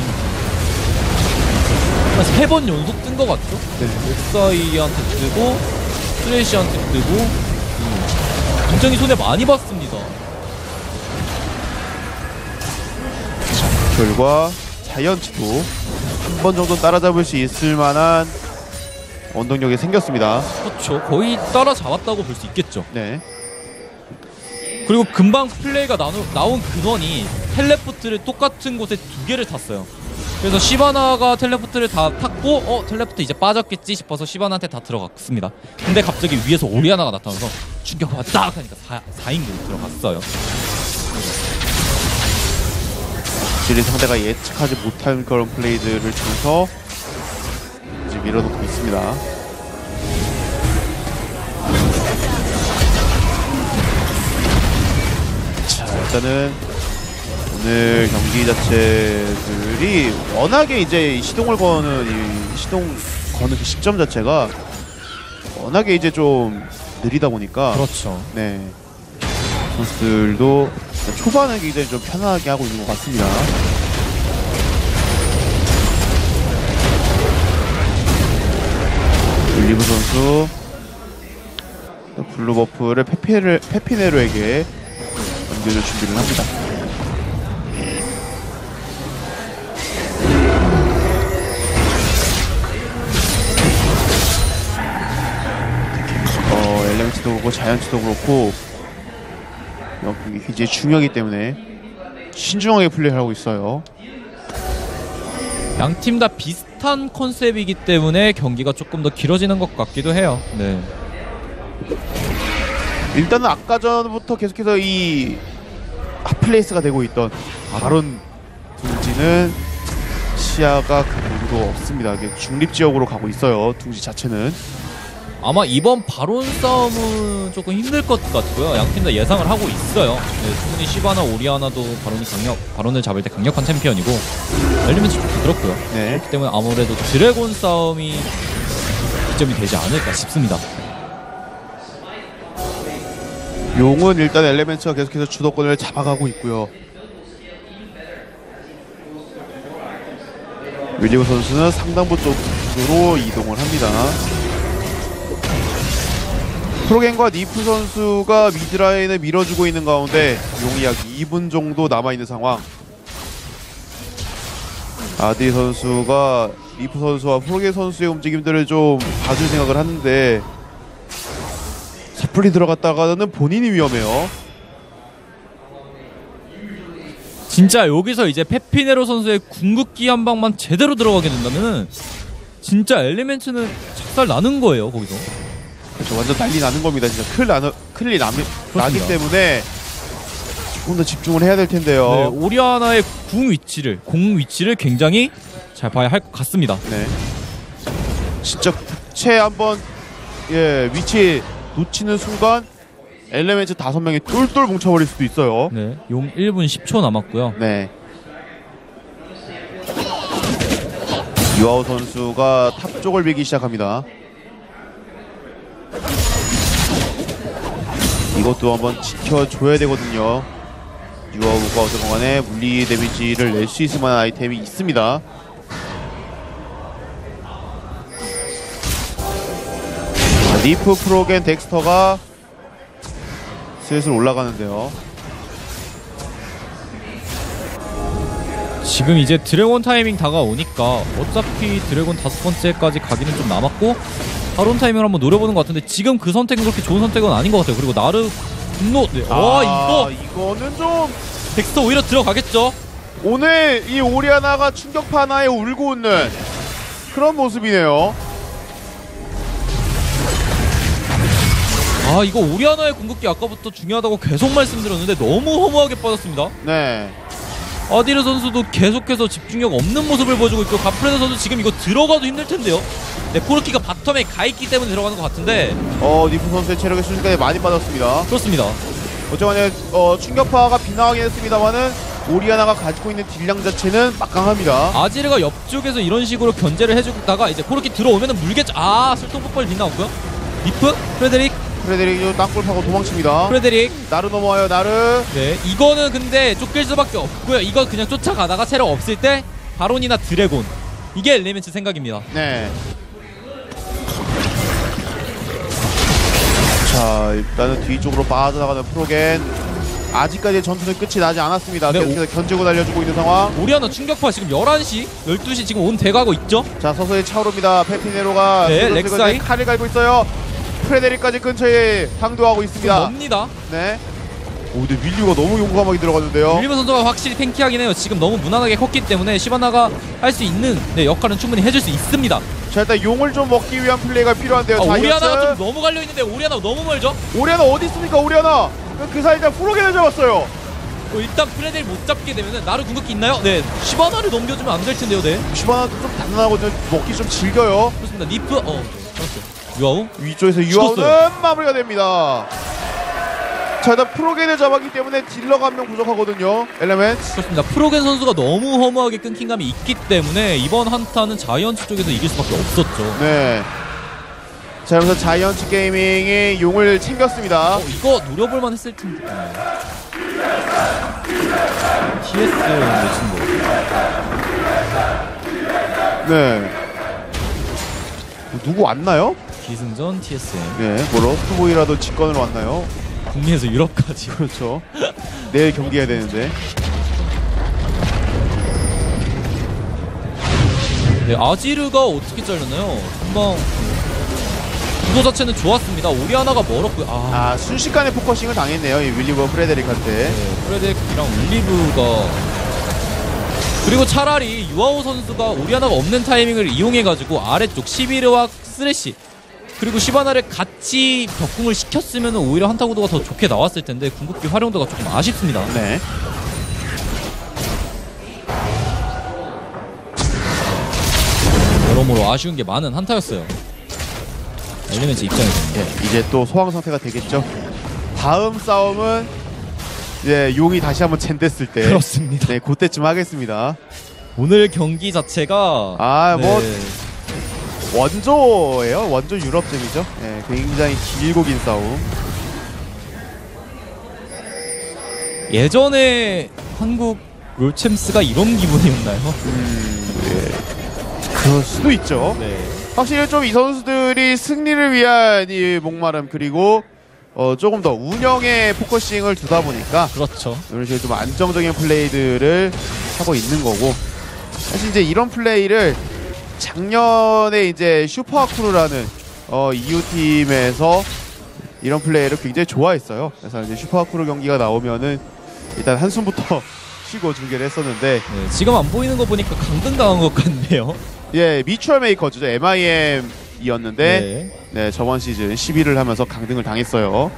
Speaker 3: 3번 연속 뜬 것 같죠? 엑사이한테 뜨고 스레시한테 뜨고 굉장히 손해 많이 봤습니다.
Speaker 2: 결과 자이언츠도 한 번 정도 따라잡을 수 있을 만한 원동력이 생겼습니다.
Speaker 3: 그렇죠. 거의 따라잡았다고 볼 수 있겠죠.
Speaker 2: 네.
Speaker 3: 그리고 금방 플레이가 나온 근원이 텔레포트를 똑같은 곳에 2개를 탔어요. 그래서 시바나가 텔레포트를 다 탔고 텔레포트 이제 빠졌겠지 싶어서 시바나한테 다 들어갔습니다. 근데 갑자기 위에서 오리아나가 나타나서 충격을 딱 하니까 4인으로 들어갔어요.
Speaker 2: 확실히 상대가 예측하지 못한 그런 플레이들을 통해서 이제 밀어놓고 있습니다. 자, 일단은 오늘 경기 자체들이 워낙에 이제 시동 거는 그 시점 자체가 워낙에 이제 좀 느리다 보니까
Speaker 3: 그렇죠.
Speaker 2: 네, 선수들도 초반은 굉장히 좀 편안하게 하고 있는 것 같습니다. 윌리브 선수 블루 버프를 페피네로에게 넘겨줄 준비를 합니다. 엘레멘트도 그렇고 자이언츠도 그렇고 이게 굉장히 중요하기 때문에 신중하게 플레이를 하고 있어요.
Speaker 3: 양 팀 다 비슷한 컨셉이기 때문에 경기가 조금 더 길어지는 것 같기도 해요. 네.
Speaker 2: 일단은 아까 전부터 계속해서 이 핫플레이스가 되고 있던 바론 둥지는 시야가 그 정도 없습니다. 이게 중립지역으로 가고 있어요. 둥지 자체는.
Speaker 3: 아마 이번 바론 싸움은 조금 힘들 것 같고요. 양 팀 다 예상을 하고 있어요. 네, 충분히 시바나 오리아나도 바론을 잡을 때 강력한 챔피언이고 엘리멘트 좀 부드럽고요.
Speaker 2: 네.
Speaker 3: 그렇기 때문에 아무래도 드래곤 싸움이 기점이 되지 않을까 싶습니다.
Speaker 2: 용은 일단 엘레멘트가 계속해서 주도권을 잡아가고 있고요. 윌리브 선수는 상당부 쪽으로 이동을 합니다. 프로겐과 니프 선수가 미드라인을 밀어주고 있는 가운데 용이 약 2분 정도 남아있는 상황. 아디 선수가 니프 선수와 프로겐 선수의 움직임들을 좀 봐줄 생각을 하는데 섣불리 들어갔다가는 본인이 위험해요.
Speaker 3: 진짜 여기서 이제 페피네로 선수의 궁극기 한 방만 제대로 들어가게 된다면 진짜 엘리멘트는 작살 나는 거예요. 거기서
Speaker 2: 그렇죠. 완전 난리 나는 겁니다. 진짜 큰일 나기 때문에 조금 더 집중을 해야 될 텐데요.
Speaker 3: 네, 오리아나의 공 위치를 굉장히 잘 봐야 할 것 같습니다.
Speaker 2: 네. 진짜 부채 한번 위치 놓치는 순간 엘레멘트 5명이 똘똘 뭉쳐버릴 수도 있어요.
Speaker 3: 네, 용 1분 10초 남았고요.
Speaker 2: 네. 유아우 선수가 탑 쪽을 밀기 시작합니다. 이것도 한번 지켜줘야 되거든요. 유아우가 어떤 간에 물리 데미지를 낼 수 있을 만한 아이템이 있습니다. 리프, 프로겐, 덱스터가 슬슬 올라가는데요.
Speaker 3: 지금 이제 드래곤 타이밍 다가오니까 어차피 드래곤 5번째까지 가기는 좀 남았고 바론 타이밍을 한번 노려보는 것 같은데 지금 그 선택은 그렇게 좋은 선택은 아닌 것 같아요. 그리고 나르 분노 네.
Speaker 2: 이거는 좀
Speaker 3: 덱스터 오히려 들어가겠죠.
Speaker 2: 오늘 이 오리아나가 충격파 하나에 울고 웃는 그런 모습이네요.
Speaker 3: 이거 오리아나의 궁극기 아까부터 중요하다고 계속 말씀드렸는데 너무 허무하게 빠졌습니다.
Speaker 2: 네.
Speaker 3: 아디르 선수도 계속해서 집중력 없는 모습을 보여주고 있고 가프레드 선수 지금 이거 들어가도 힘들 텐데요. 네, 코르키가 바텀에 가있기 때문에 들어가는 것 같은데
Speaker 2: 니프 선수의 체력이 순식간에 많이 빠졌습니다.
Speaker 3: 그렇습니다.
Speaker 2: 어쨌거나 충격파가 빗나가긴 했습니다만은 오리아나가 가지고 있는 딜량 자체는 막강합니다.
Speaker 3: 아지르가 옆쪽에서 이런 식으로 견제를 해주다가 이제 코르키 들어오면은 물겠죠. 술통 폭발 빗나왔고요. 리프,
Speaker 2: 프레데릭이 땅굴 파고 도망칩니다.
Speaker 3: 프레데릭
Speaker 2: 나르 넘어와요. 나르.
Speaker 3: 네, 이거는 근데 쫓길 수밖에 없고요. 이거 그냥 쫓아가다가 체력 없을 때 바론이나 드래곤 이게 엘리멘트 생각입니다.
Speaker 2: 네. 자, 일단은 뒤쪽으로 빠져나가는 프로겐. 아직까지 전투는 끝이 나지 않았습니다.
Speaker 3: 네,
Speaker 2: 계속해서 견제고 달려주고 있는 상황.
Speaker 3: 오리아나 충격파 지금 11시, 12시 지금 온 돼가고 있죠?
Speaker 2: 자, 서서히 차오릅니다. 페피네로가
Speaker 3: 네, 렉사이
Speaker 2: 칼을 갈고 있어요. 프레데릭까지 근처에 당도하고 있습니다.
Speaker 3: 멉니다.
Speaker 2: 네. 근데 윌리가 너무 용감하게 들어갔는데요.
Speaker 3: 윌리브 선수가 확실히 탱키하긴 해요. 지금 너무 무난하게 컸기 때문에 시바나가 할 수 있는 역할은 충분히 해줄 수 있습니다.
Speaker 2: 자, 일단 용을 좀 먹기 위한 플레이가 필요한데요.
Speaker 3: 오리아나가 좀 너무 갈려있는데 오리아나가 너무 멀죠?
Speaker 2: 오리아나 어디 있습니까? 오리아나 그 사이 일단 프로겐을 잡았어요.
Speaker 3: 일단 프레데를 못 잡게 되면은 나르 궁극기 있나요? 네, 시바나를 넘겨주면 안 될 텐데요. 네,
Speaker 2: 시바나도 좀 단단하거든요. 먹기 좀 질겨요.
Speaker 3: 그렇습니다. 리프 잡았어요. 유아우
Speaker 2: 위쪽에서 유아우는 마무리가 됩니다. 자, 일단 프로겐을 잡았기 때문에 딜러가 한 명 부족하거든요. 엘레멘트.
Speaker 3: 그렇습니다. 프로겐 선수가 너무 허무하게 끊긴 감이 있기 때문에 이번 한타는 자이언츠 쪽에서 이길 수밖에 없었죠.
Speaker 2: 네. 자, 그래서 자이언츠 게이밍이 용을 챙겼습니다.
Speaker 3: 이거 노려볼만 했을 텐데. TS 놓친 거.
Speaker 2: 네. 누구 왔나요?
Speaker 3: 기승전 TSM.
Speaker 2: 네, 뭐 러스트보이라도 직관으로 왔나요?
Speaker 3: 북미에서 유럽까지.
Speaker 2: 그렇죠. 내일 경기해야 되는데.
Speaker 3: 네, 아지르가 어떻게 잘렸나요? 금방 구도 자체는 좋았습니다. 오리아나가 멀었고요.
Speaker 2: 순식간에 포커싱을 당했네요. 이 윌리버 프레데릭한테.
Speaker 3: 네, 프레데릭이랑 윌리브가 그리고 차라리 유아오 선수가 오리아나가 없는 타이밍을 이용해가지고 아래쪽 시비르와 쓰레쉬 그리고 시바나를 같이 벽궁을 시켰으면 오히려 한타 구도가 더 좋게 나왔을 텐데 궁극기 활용도가 조금 아쉽습니다.
Speaker 2: 네.
Speaker 3: 여러모로 아쉬운 게 많은 한타였어요. 엘리멘트 입장에서는.
Speaker 2: 네, 이제 또 소황 상태가 되겠죠. 다음 싸움은 이제 용이 다시 한번 젠됐을 때.
Speaker 3: 그렇습니다.
Speaker 2: 네, 그때쯤 하겠습니다.
Speaker 3: 오늘 경기 자체가
Speaker 2: 뭐 원조예요. 원조 유럽잼이죠. 네, 굉장히 길고 긴 싸움.
Speaker 3: 예전에 한국 롤챔스가 이런 기분이었나요?
Speaker 2: 네. 그럴 수도 있죠.
Speaker 3: 네.
Speaker 2: 확실히 좀 이 선수들이 승리를 위한 이 목마름 그리고 조금 더 운영에 포커싱을 두다 보니까
Speaker 3: 그렇죠.
Speaker 2: 이런 식으로 좀 안정적인 플레이들을 하고 있는 거고 사실 이제 이런 플레이를 작년에 이제 슈퍼아쿠르라는 EU팀에서 이런 플레이를 굉장히 좋아했어요. 그래서 이제 슈퍼아쿠르 경기가 나오면은 일단 한숨부터 쉬고 중계를 했었는데
Speaker 3: 네, 지금 안 보이는 거 보니까 강등당한 것 같네요.
Speaker 2: 예, 미추얼 메이커즈죠. MIM이었는데 네, 저번 시즌 11을 하면서 강등을 당했어요.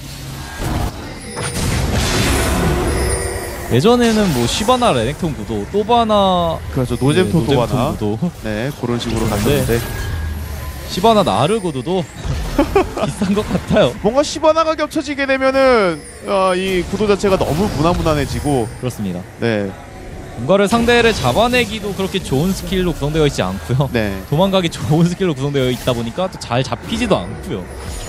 Speaker 3: 예전에는 뭐 시바나 레넥톤 구도, 또바나
Speaker 2: 그렇죠. 노잼토 또바나
Speaker 3: 구도
Speaker 2: 네, 그런 식으로 갔었는데
Speaker 3: 시바나 나르 구도도 비싼 것 같아요.
Speaker 2: 뭔가 시바나가 겹쳐지게 되면은 이 구도 자체가 너무 무난무난해지고
Speaker 3: 그렇습니다.
Speaker 2: 네,
Speaker 3: 뭔가를 상대를 잡아내기도 그렇게 좋은 스킬로 구성되어 있지 않고요.
Speaker 2: 네.
Speaker 3: 도망가기 좋은 스킬로 구성되어 있다 보니까 또 잘 잡히지도 않고요.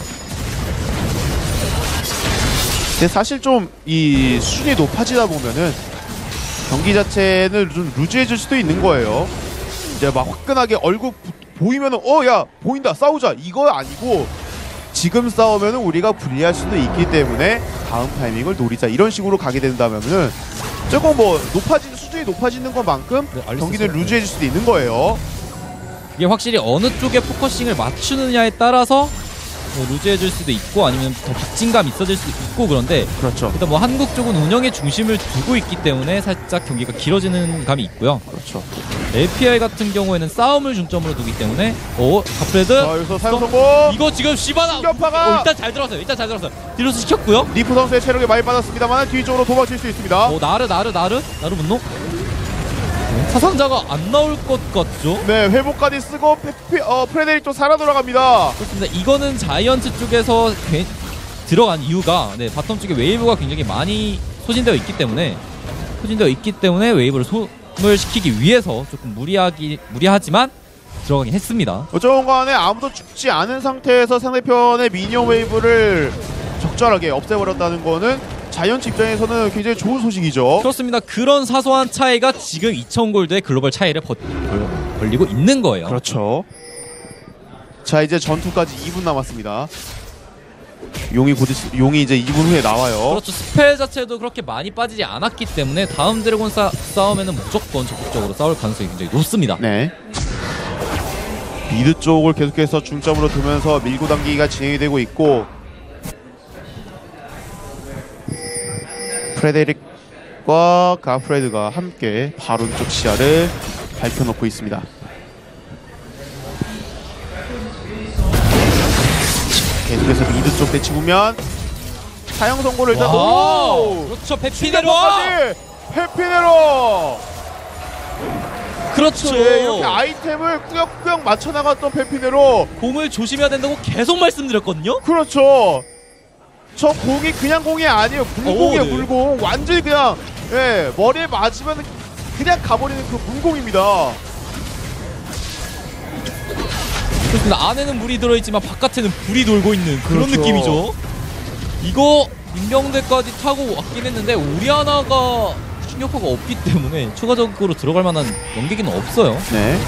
Speaker 2: 근데 사실 좀 이 수준이 높아지다 보면은 경기 자체는 좀 루즈해질 수도 있는 거예요. 이제 막 화끈하게 얼굴 보이면은 야 보인다 싸우자 이거 아니고 지금 싸우면은 우리가 불리할 수도 있기 때문에 다음 타이밍을 노리자 이런 식으로 가게 된다면은 조금 뭐 수준이 높아지는 것만큼
Speaker 3: 네, 알겠어요.
Speaker 2: 경기는 루즈해질 수도 있는 거예요.
Speaker 3: 이게 확실히 어느 쪽에 포커싱을 맞추느냐에 따라서 뭐 루즈해질 수도 있고 아니면 더 박진감 있어질 수도 있고 그런데
Speaker 2: 그렇죠.
Speaker 3: 일단 뭐 한국 쪽은 운영에 중심을 두고 있기 때문에 살짝 경기가 길어지는 감이 있고요.
Speaker 2: 그렇죠.
Speaker 3: LPL 같은 경우에는 싸움을 중점으로 두기 때문에 가프레드
Speaker 2: 자 여기서 사용 성공.
Speaker 3: 이거 지금 시바나
Speaker 2: 충격파가
Speaker 3: 일단 잘 들어갔어요. 딜로스 시켰고요.
Speaker 2: 니프 선수의 체력이 많이 빠졌습니다만 뒤쪽으로 도망칠 수 있습니다.
Speaker 3: 나르 분노? 사상자가 안 나올 것 같죠?
Speaker 2: 네, 회복까지 쓰고 프레데릭도 살아 돌아갑니다.
Speaker 3: 그렇습니다. 이거는 자이언츠 쪽에서 들어간 이유가 바텀 쪽에 웨이브가 굉장히 많이 소진되어 있기 때문에 웨이브를 소멸시키기 위해서 조금 무리하지만 들어가긴 했습니다.
Speaker 2: 어쩌건 간에 아무도 죽지 않은 상태에서 상대편의 미니언 웨이브를 적절하게 없애버렸다는 거는 자이언츠 입장에서는 굉장히 좋은 소식이죠.
Speaker 3: 그렇습니다. 그런 사소한 차이가 지금 2000골드의 글로벌 차이를 벌리고 있는 거예요.
Speaker 2: 그렇죠. 자 이제 전투까지 2분 남았습니다. 용이 이제 2분 후에 나와요.
Speaker 3: 그렇죠. 스펠 자체도 그렇게 많이 빠지지 않았기 때문에 다음 드래곤 싸움에는 무조건 적극적으로 싸울 가능성이 굉장히 높습니다.
Speaker 2: 네. 미드 쪽을 계속해서 중점으로 두면서 밀고 당기기가 진행이 되고 있고 프레데릭과 가프레드가 함께 바론 쪽 시야를 밝혀놓고 있습니다. 계속해서 미드 쪽 대치 보면 사형 선고를 일단
Speaker 3: 그렇죠. 페피네로 그렇죠.
Speaker 2: 네, 이렇게 아이템을 꾸역꾸역 맞춰 나갔던 페피네로
Speaker 3: 공을 조심해야 된다고 계속 말씀드렸거든요.
Speaker 2: 그렇죠. 저 공이 그냥 공이 아니에요. 물공이에요.
Speaker 3: 네.
Speaker 2: 물공. 완전히 그냥 머리에 맞으면 그냥 가버리는 그 물공입니다.
Speaker 3: 그렇습니다. 안에는 물이 들어있지만 바깥에는 불이 돌고 있는 그런
Speaker 2: 그렇죠.
Speaker 3: 느낌이죠. 이거 민병대까지 타고 왔긴 했는데 오리아나가 충격파가 없기 때문에 추가적으로 들어갈 만한 연계기는 없어요.
Speaker 2: 네.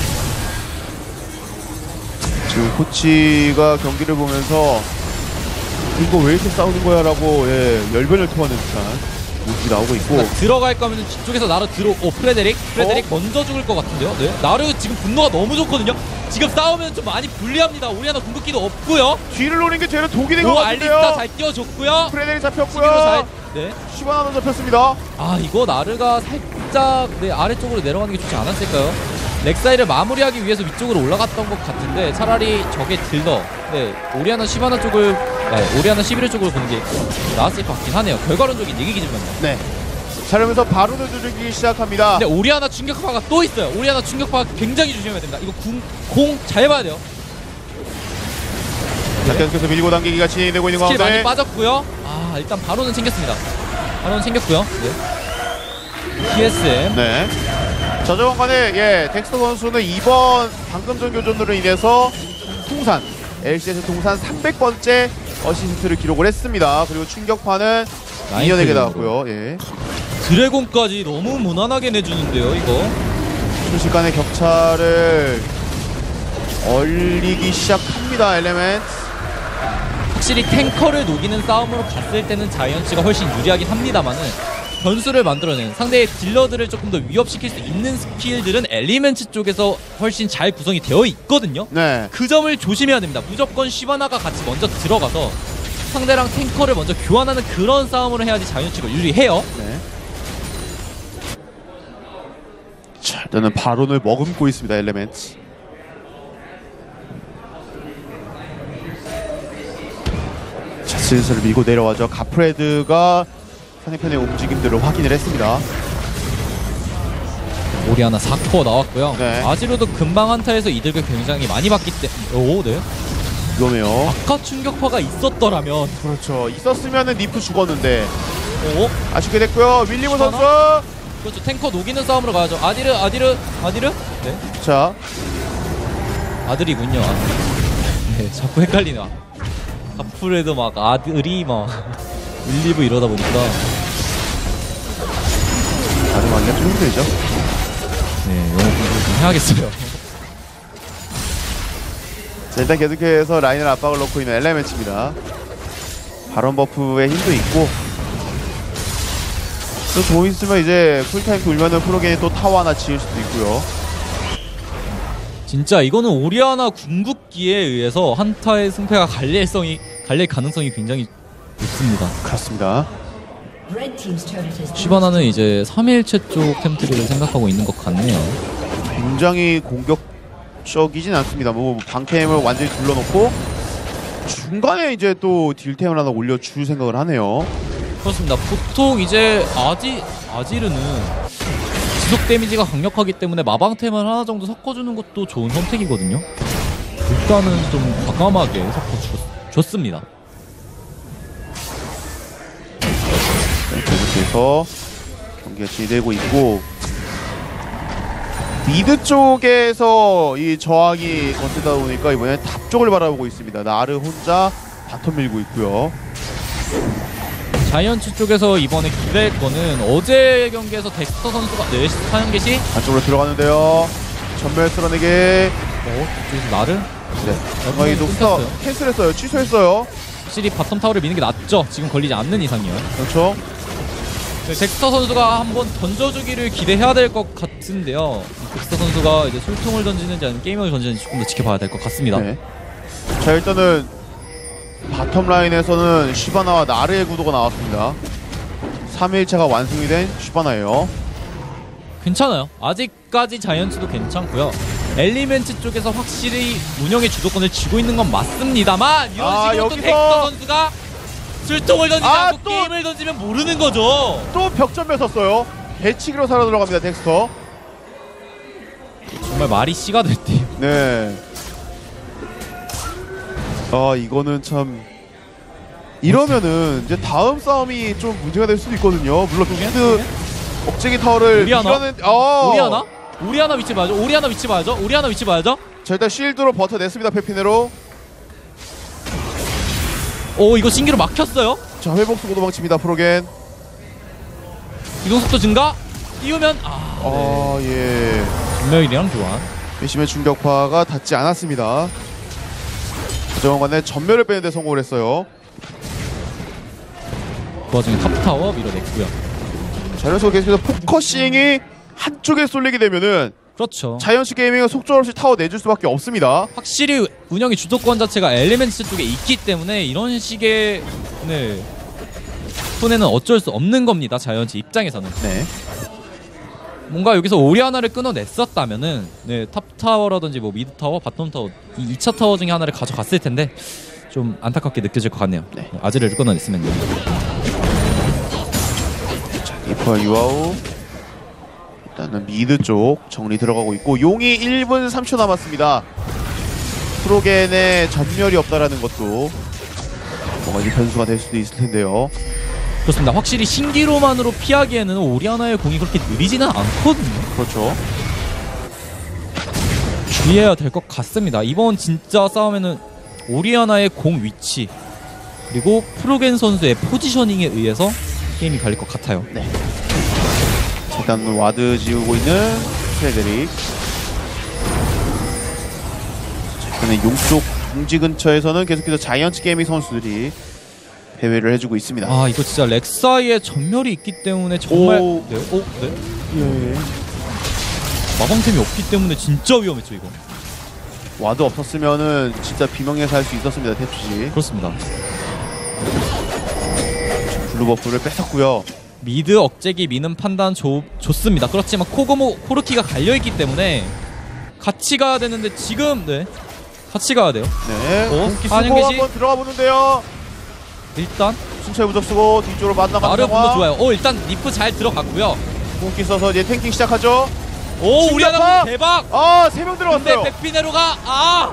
Speaker 2: 지금 코치가 경기를 보면서 이거 왜 이렇게 싸우는 거야 라고 열변을 토하는 듯한 모습이 나오고 있고
Speaker 3: 그러니까 들어갈 거면 뒤쪽에서 나르 프레데릭 먼저 죽을 것 같은데요. 네. 나르 지금 분노가 너무 좋거든요. 지금 싸우면 좀 많이 불리합니다. 오리아나 궁극기도 없고요.
Speaker 2: 뒤를 노린 게 쟤는 독이 된 것 같은데요.
Speaker 3: 알리스타 잘 띄워줬고요.
Speaker 2: 프레데릭 잡혔고요.
Speaker 3: 네.
Speaker 2: 시바나도 잡혔습니다.
Speaker 3: 이거 나르가 살짝 아래쪽으로 내려가는 게 좋지 않았을까요? 렉사이를 마무리하기 위해서 위쪽으로 올라갔던 것 같은데 차라리 적의 딜러 오리아나 시바나 쪽을 오리아나 11회 쪽으로 보는 게 나았을 것 같긴 하네요. 결과론적인 얘기지만요.
Speaker 2: 네. 자 이러면서 바론을 두들기기 시작합니다.
Speaker 3: 근데 오리아나 충격파가 또 있어요. 오리아나 충격파 굉장히 조심해야 됩니다. 이거 공 잘 봐야 돼요.
Speaker 2: 자 계속해서 밀고 당기기가 진행이 되고 있는
Speaker 3: 스킬
Speaker 2: 가운데
Speaker 3: 많이 빠졌고요. 일단 바론은 챙겼습니다. TSM.
Speaker 2: 네. 저저번 간에 덱스터 선수는 이번 방금 전 교전으로 인해서 LCS 통산 300번째 어시스트를 기록을 했습니다. 그리고 충격파는 미니언에게 나왔고요.
Speaker 3: 드래곤까지 너무 무난하게 내주는데요, 이거.
Speaker 2: 순식간에 격차를 얼리기 시작합니다. 엘레멘트.
Speaker 3: 확실히 탱커를 녹이는 싸움으로 갔을 때는 자이언츠가 훨씬 유리하긴 합니다만은 변수를 만들어내는 상대의 딜러들을 조금 더 위협시킬 수 있는 스킬들은 엘리멘트 쪽에서 훨씬 잘 구성이 되어 있거든요.
Speaker 2: 네.
Speaker 3: 그 점을 조심해야 됩니다. 무조건 시바나가 같이 먼저 들어가서 상대랑 탱커를 먼저 교환하는 그런 싸움으로 해야지 자이언츠가 유리해요.
Speaker 2: 네. 자, 일단은 바론을 머금고 있습니다. 엘레멘트. 자, 슬슬 밀고 내려와죠. 가프레드가 상대편의 움직임들을 확인을 했습니다.
Speaker 3: 오리아나 4코어 나왔고요.
Speaker 2: 네.
Speaker 3: 아지로도 금방 한타에서 이득을 굉장히 많이 받기 때문에
Speaker 2: 위험해요.
Speaker 3: 아까 충격파가 있었더라면
Speaker 2: 그렇죠. 있었으면은 니프 죽었는데
Speaker 3: 오?
Speaker 2: 아쉽게 됐고요. 윌리브 선수.
Speaker 3: 그렇죠. 탱커 녹이는 싸움으로 가야죠. 아디르? 네.
Speaker 2: 자,
Speaker 3: 아들이군요. 네, 자꾸 헷갈리나. 앞으로도 막 아들이 막 윌리브 이러다 보니까
Speaker 2: 가능하기가 좀 힘들죠.
Speaker 3: 네, 영어 공부 좀 해야겠어요.
Speaker 2: 자, 일단 계속해서 라인을 압박을 넣고 있는 엘레멘츠입니다. 바론 버프의 힘도 있고 또 좀 있으면 이제 쿨타임 돌면은 프로겐이 또 타워 하나 지을 수도 있고요.
Speaker 3: 진짜 이거는 오리아나 궁극기에 의해서 한타의 승패가 갈릴 가능성이 굉장히 높습니다.
Speaker 2: 그렇습니다.
Speaker 3: 시바나는 이제 3일체 쪽 템트리를 생각하고 있는 것 같네요.
Speaker 2: 굉장히 공격적이진 않습니다. 뭐 방템을 완전히 둘러놓고 중간에 이제 또 딜템을 하나 올려줄 생각을 하네요.
Speaker 3: 그렇습니다. 보통 이제 아지르는 지속 데미지가 강력하기 때문에 마방템을 하나 정도 섞어주는 것도 좋은 선택이거든요. 일단은 좀 과감하게 섞어줬습니다.
Speaker 2: 계속해서 경기가 진행되고 있고 미드 쪽에서 이 저항이 거세다 보니까 이번엔 탑 쪽을 바라보고 있습니다. 나르 혼자 바텀 밀고 있고요.
Speaker 3: 자이언츠 쪽에서 이번에 기대할 거는 어제 경기에서 덱스터 선수가 사연계시
Speaker 2: 안쪽으로 들어가는데요. 전멸 쓸어내게.
Speaker 3: 여기서 나를?
Speaker 2: 네. 녹스터 캔슬했어요. 취소했어요.
Speaker 3: 확실히 바텀 타워를 미는 게 낫죠. 지금 걸리지 않는 이상이요.
Speaker 2: 그렇죠.
Speaker 3: 네, 덱스터 선수가 한번 던져주기를 기대해야 될 것 같은데요. 덱스터 선수가 이제 술통을 던지는지 아니면 게임을 던지는지 조금 더 지켜봐야 될 것 같습니다.
Speaker 2: 네. 자, 일단은 바텀 라인에서는 슈바나와 나르의 구도가 나왔습니다. 3일차가 완성이 된 슈바나예요.
Speaker 3: 괜찮아요. 아직까지 자이언츠도 괜찮고요. 엘리멘트 쪽에서 확실히 운영의 주도권을 쥐고 있는 건 맞습니다만 이런 식으로 또
Speaker 2: 여기서
Speaker 3: 덱스터 선수가 술통을 던지지 않고
Speaker 2: 또
Speaker 3: 게임을 던지면 모르는 거죠.
Speaker 2: 또 벽전멸 섰어요. 배치기로 살아 들어갑니다. 덱스터.
Speaker 3: 정말 말이 씨가 됐대요.
Speaker 2: 네. 이거는 참 이러면은 이제 다음 싸움이 좀 문제가 될 수도 있거든요. 물론 미드 억제기 타워를
Speaker 3: 오리아나?
Speaker 2: 밀어낸
Speaker 3: 오리아나 위치 봐야죠. 오리아나 위치 봐야죠.
Speaker 2: 자, 일단 쉴드로 버텨냈습니다. 페피네로.
Speaker 3: 오, 이거 신기로 막혔어요.
Speaker 2: 자, 회복 쓰고 도망칩니다. 프로겐.
Speaker 3: 이동속도 증가. 띄우면
Speaker 2: 예.
Speaker 3: 전멸이랑 교환.
Speaker 2: 회심의 충격파가 닿지 않았습니다. 정원간에 전멸을 빼는데 성공을 했어요.
Speaker 3: 그 와중에 탑타워 밀어냈고요.
Speaker 2: 자, 그래서 계속해서 포커싱이 한쪽에 쏠리게 되면은
Speaker 3: 그렇죠.
Speaker 2: 자이언츠 게이밍은 속절없이 타워 내줄 수밖에 없습니다.
Speaker 3: 확실히 운영의 주도권 자체가 엘리멘트 쪽에 있기 때문에 이런 식의 손해는 어쩔 수 없는 겁니다. 자이언츠 입장에서는.
Speaker 2: 네.
Speaker 3: 뭔가 여기서 오리아나를 끊어냈었다면은 탑타워라든지 뭐 미드타워, 바텀타워 이 2차 타워 중에 하나를 가져갔을 텐데 좀 안타깝게 느껴질 것 같네요.
Speaker 2: 네.
Speaker 3: 아지르를 끊어냈으면요.
Speaker 2: 자, 리퍼 유아우 일단은 미드 쪽 정리 들어가고 있고 용이 1분 3초 남았습니다. 프로겐의 전멸이 없다라는 것도 뭔가 이제 변수가 될 수도 있을 텐데요.
Speaker 3: 그렇습니다. 확실히 신기로만으로 피하기에는 오리아나의 공이 그렇게 느리지는 않거든요.
Speaker 2: 그렇죠.
Speaker 3: 주의해야 될 것 같습니다. 이번 진짜 싸움에는 오리아나의 공 위치 그리고 프로겐 선수의 포지셔닝에 의해서 게임이 갈릴 것 같아요.
Speaker 2: 네. 일단 와드 지우고 있는 프레데릭. 저는 용쪽 동지 근처에서는 계속해서 자이언츠 게이밍 선수들이 대회를 해주고 있습니다.
Speaker 3: 이거 진짜 렉사이의 전멸이 있기 때문에 정말
Speaker 2: 예.
Speaker 3: 마방템이 없기 때문에 진짜 위험했죠 이거.
Speaker 2: 와드 없었으면은 진짜 비명에서 할 수 있었습니다. 탭시.
Speaker 3: 그렇습니다.
Speaker 2: 블루 버프를 뺏었고요.
Speaker 3: 미드 억제기 미는 판단 좋습니다. 그렇지만 코르키가 갈려있기 때문에 같이 가야 되는데 지금 같이 가야 돼요.
Speaker 2: 네. 공기 쓰고
Speaker 3: 한영계시?
Speaker 2: 한번 들어가 보는데요.
Speaker 3: 일단
Speaker 2: 순차의 무적 쓰고 뒤쪽으로 만나가는
Speaker 3: 나르 분도
Speaker 2: 상황.
Speaker 3: 좋아요. 일단 니프 잘 들어갔고요.
Speaker 2: 공기 써서 이제 탱킹 시작하죠.
Speaker 3: 오, 우리
Speaker 2: 충격파!
Speaker 3: 하나 대박.
Speaker 2: 3명 들어갔어요.
Speaker 3: 근데 백피네로가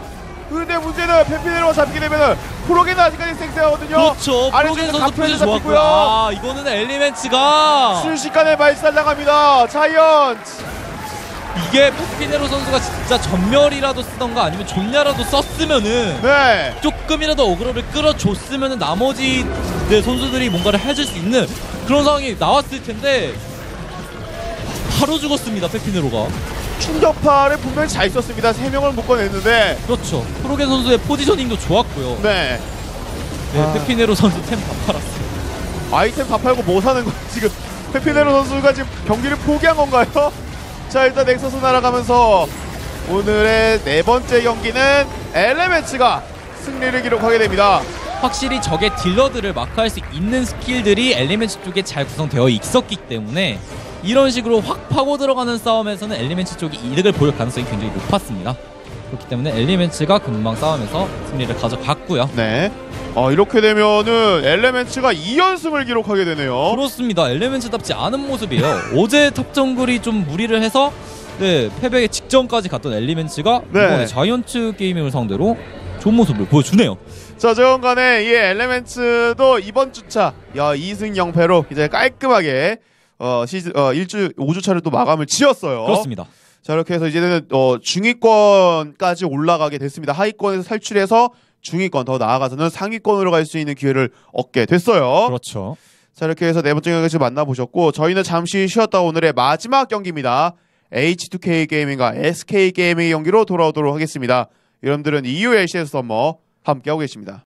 Speaker 2: 근데 문제는 페피네로가 잡히게 되면은 프로게는 아직까지 쌩쌩하거든요.
Speaker 3: 그렇죠.
Speaker 2: 아래쪽에서
Speaker 3: 프로겐 선수
Speaker 2: 가프레도
Speaker 3: 표지 좋았고요.
Speaker 2: 잡히고요.
Speaker 3: 아, 이거는 엘리멘츠가
Speaker 2: 순식간에 발살당합니다. 자이언츠.
Speaker 3: 이게 페피네로 선수가 진짜 전멸이라도 쓰던가 아니면 존냐라도 썼으면은
Speaker 2: 네.
Speaker 3: 조금이라도 어그로를 끌어줬으면은 나머지 네, 선수들이 뭔가를 해줄 수 있는 그런 상황이 나왔을 텐데 바로 죽었습니다. 페피네로가.
Speaker 2: 충격파를 분명히 잘 썼습니다. 3명을 묶어냈는데.
Speaker 3: 그렇죠. 프로겐 선수의 포지셔닝도 좋았고요.
Speaker 2: 네.
Speaker 3: 네, 페피네로 선수 템 다 팔았어요.
Speaker 2: 아이템 다 팔고 뭐 사는 거 지금 페피네로 선수가 지금 경기를 포기한 건가요? 자, 일단 넥서스 날아가면서 오늘의 4번째 경기는 엘레멘츠가 승리를 기록하게 됩니다.
Speaker 3: 확실히 적의 딜러들을 마크할 수 있는 스킬들이 엘리멘츠 쪽에 잘 구성되어 있었기 때문에 이런 식으로 확 파고 들어가는 싸움에서는 엘리멘츠 쪽이 이득을 볼 가능성이 굉장히 높았습니다. 그렇기 때문에 엘리멘츠가 금방 싸움에서 승리를 가져갔고요.
Speaker 2: 네. 이렇게 되면은 엘레멘츠가 2연승을 기록하게 되네요.
Speaker 3: 그렇습니다. 엘리멘츠답지 않은 모습이에요. 어제 탑정글이 좀 무리를 해서 네, 패배의 직전까지 갔던 엘리멘츠가
Speaker 2: 네.
Speaker 3: 이번에 자이언츠 게이밍을 상대로 좋은 모습을 보여주네요.
Speaker 2: 자, 저간에 이 엘레멘츠도 이번 주차 2승 0패로 이제 깔끔하게 시즌 5주차를 또 마감을 지었어요.
Speaker 3: 그렇습니다.
Speaker 2: 자, 이렇게 해서 이제는 중위권까지 올라가게 됐습니다. 하위권에서 탈출해서 중위권 더 나아가서는 상위권으로 갈 수 있는 기회를 얻게 됐어요.
Speaker 3: 그렇죠.
Speaker 2: 자, 이렇게 해서 4번째 경기를 만나보셨고 저희는 잠시 쉬었다 오늘의 마지막 경기입니다. H2K 게이밍과 SK 게이밍 경기로 돌아오도록 하겠습니다. 여러분들은 EU LCS 썸머 함께하고 계십니다.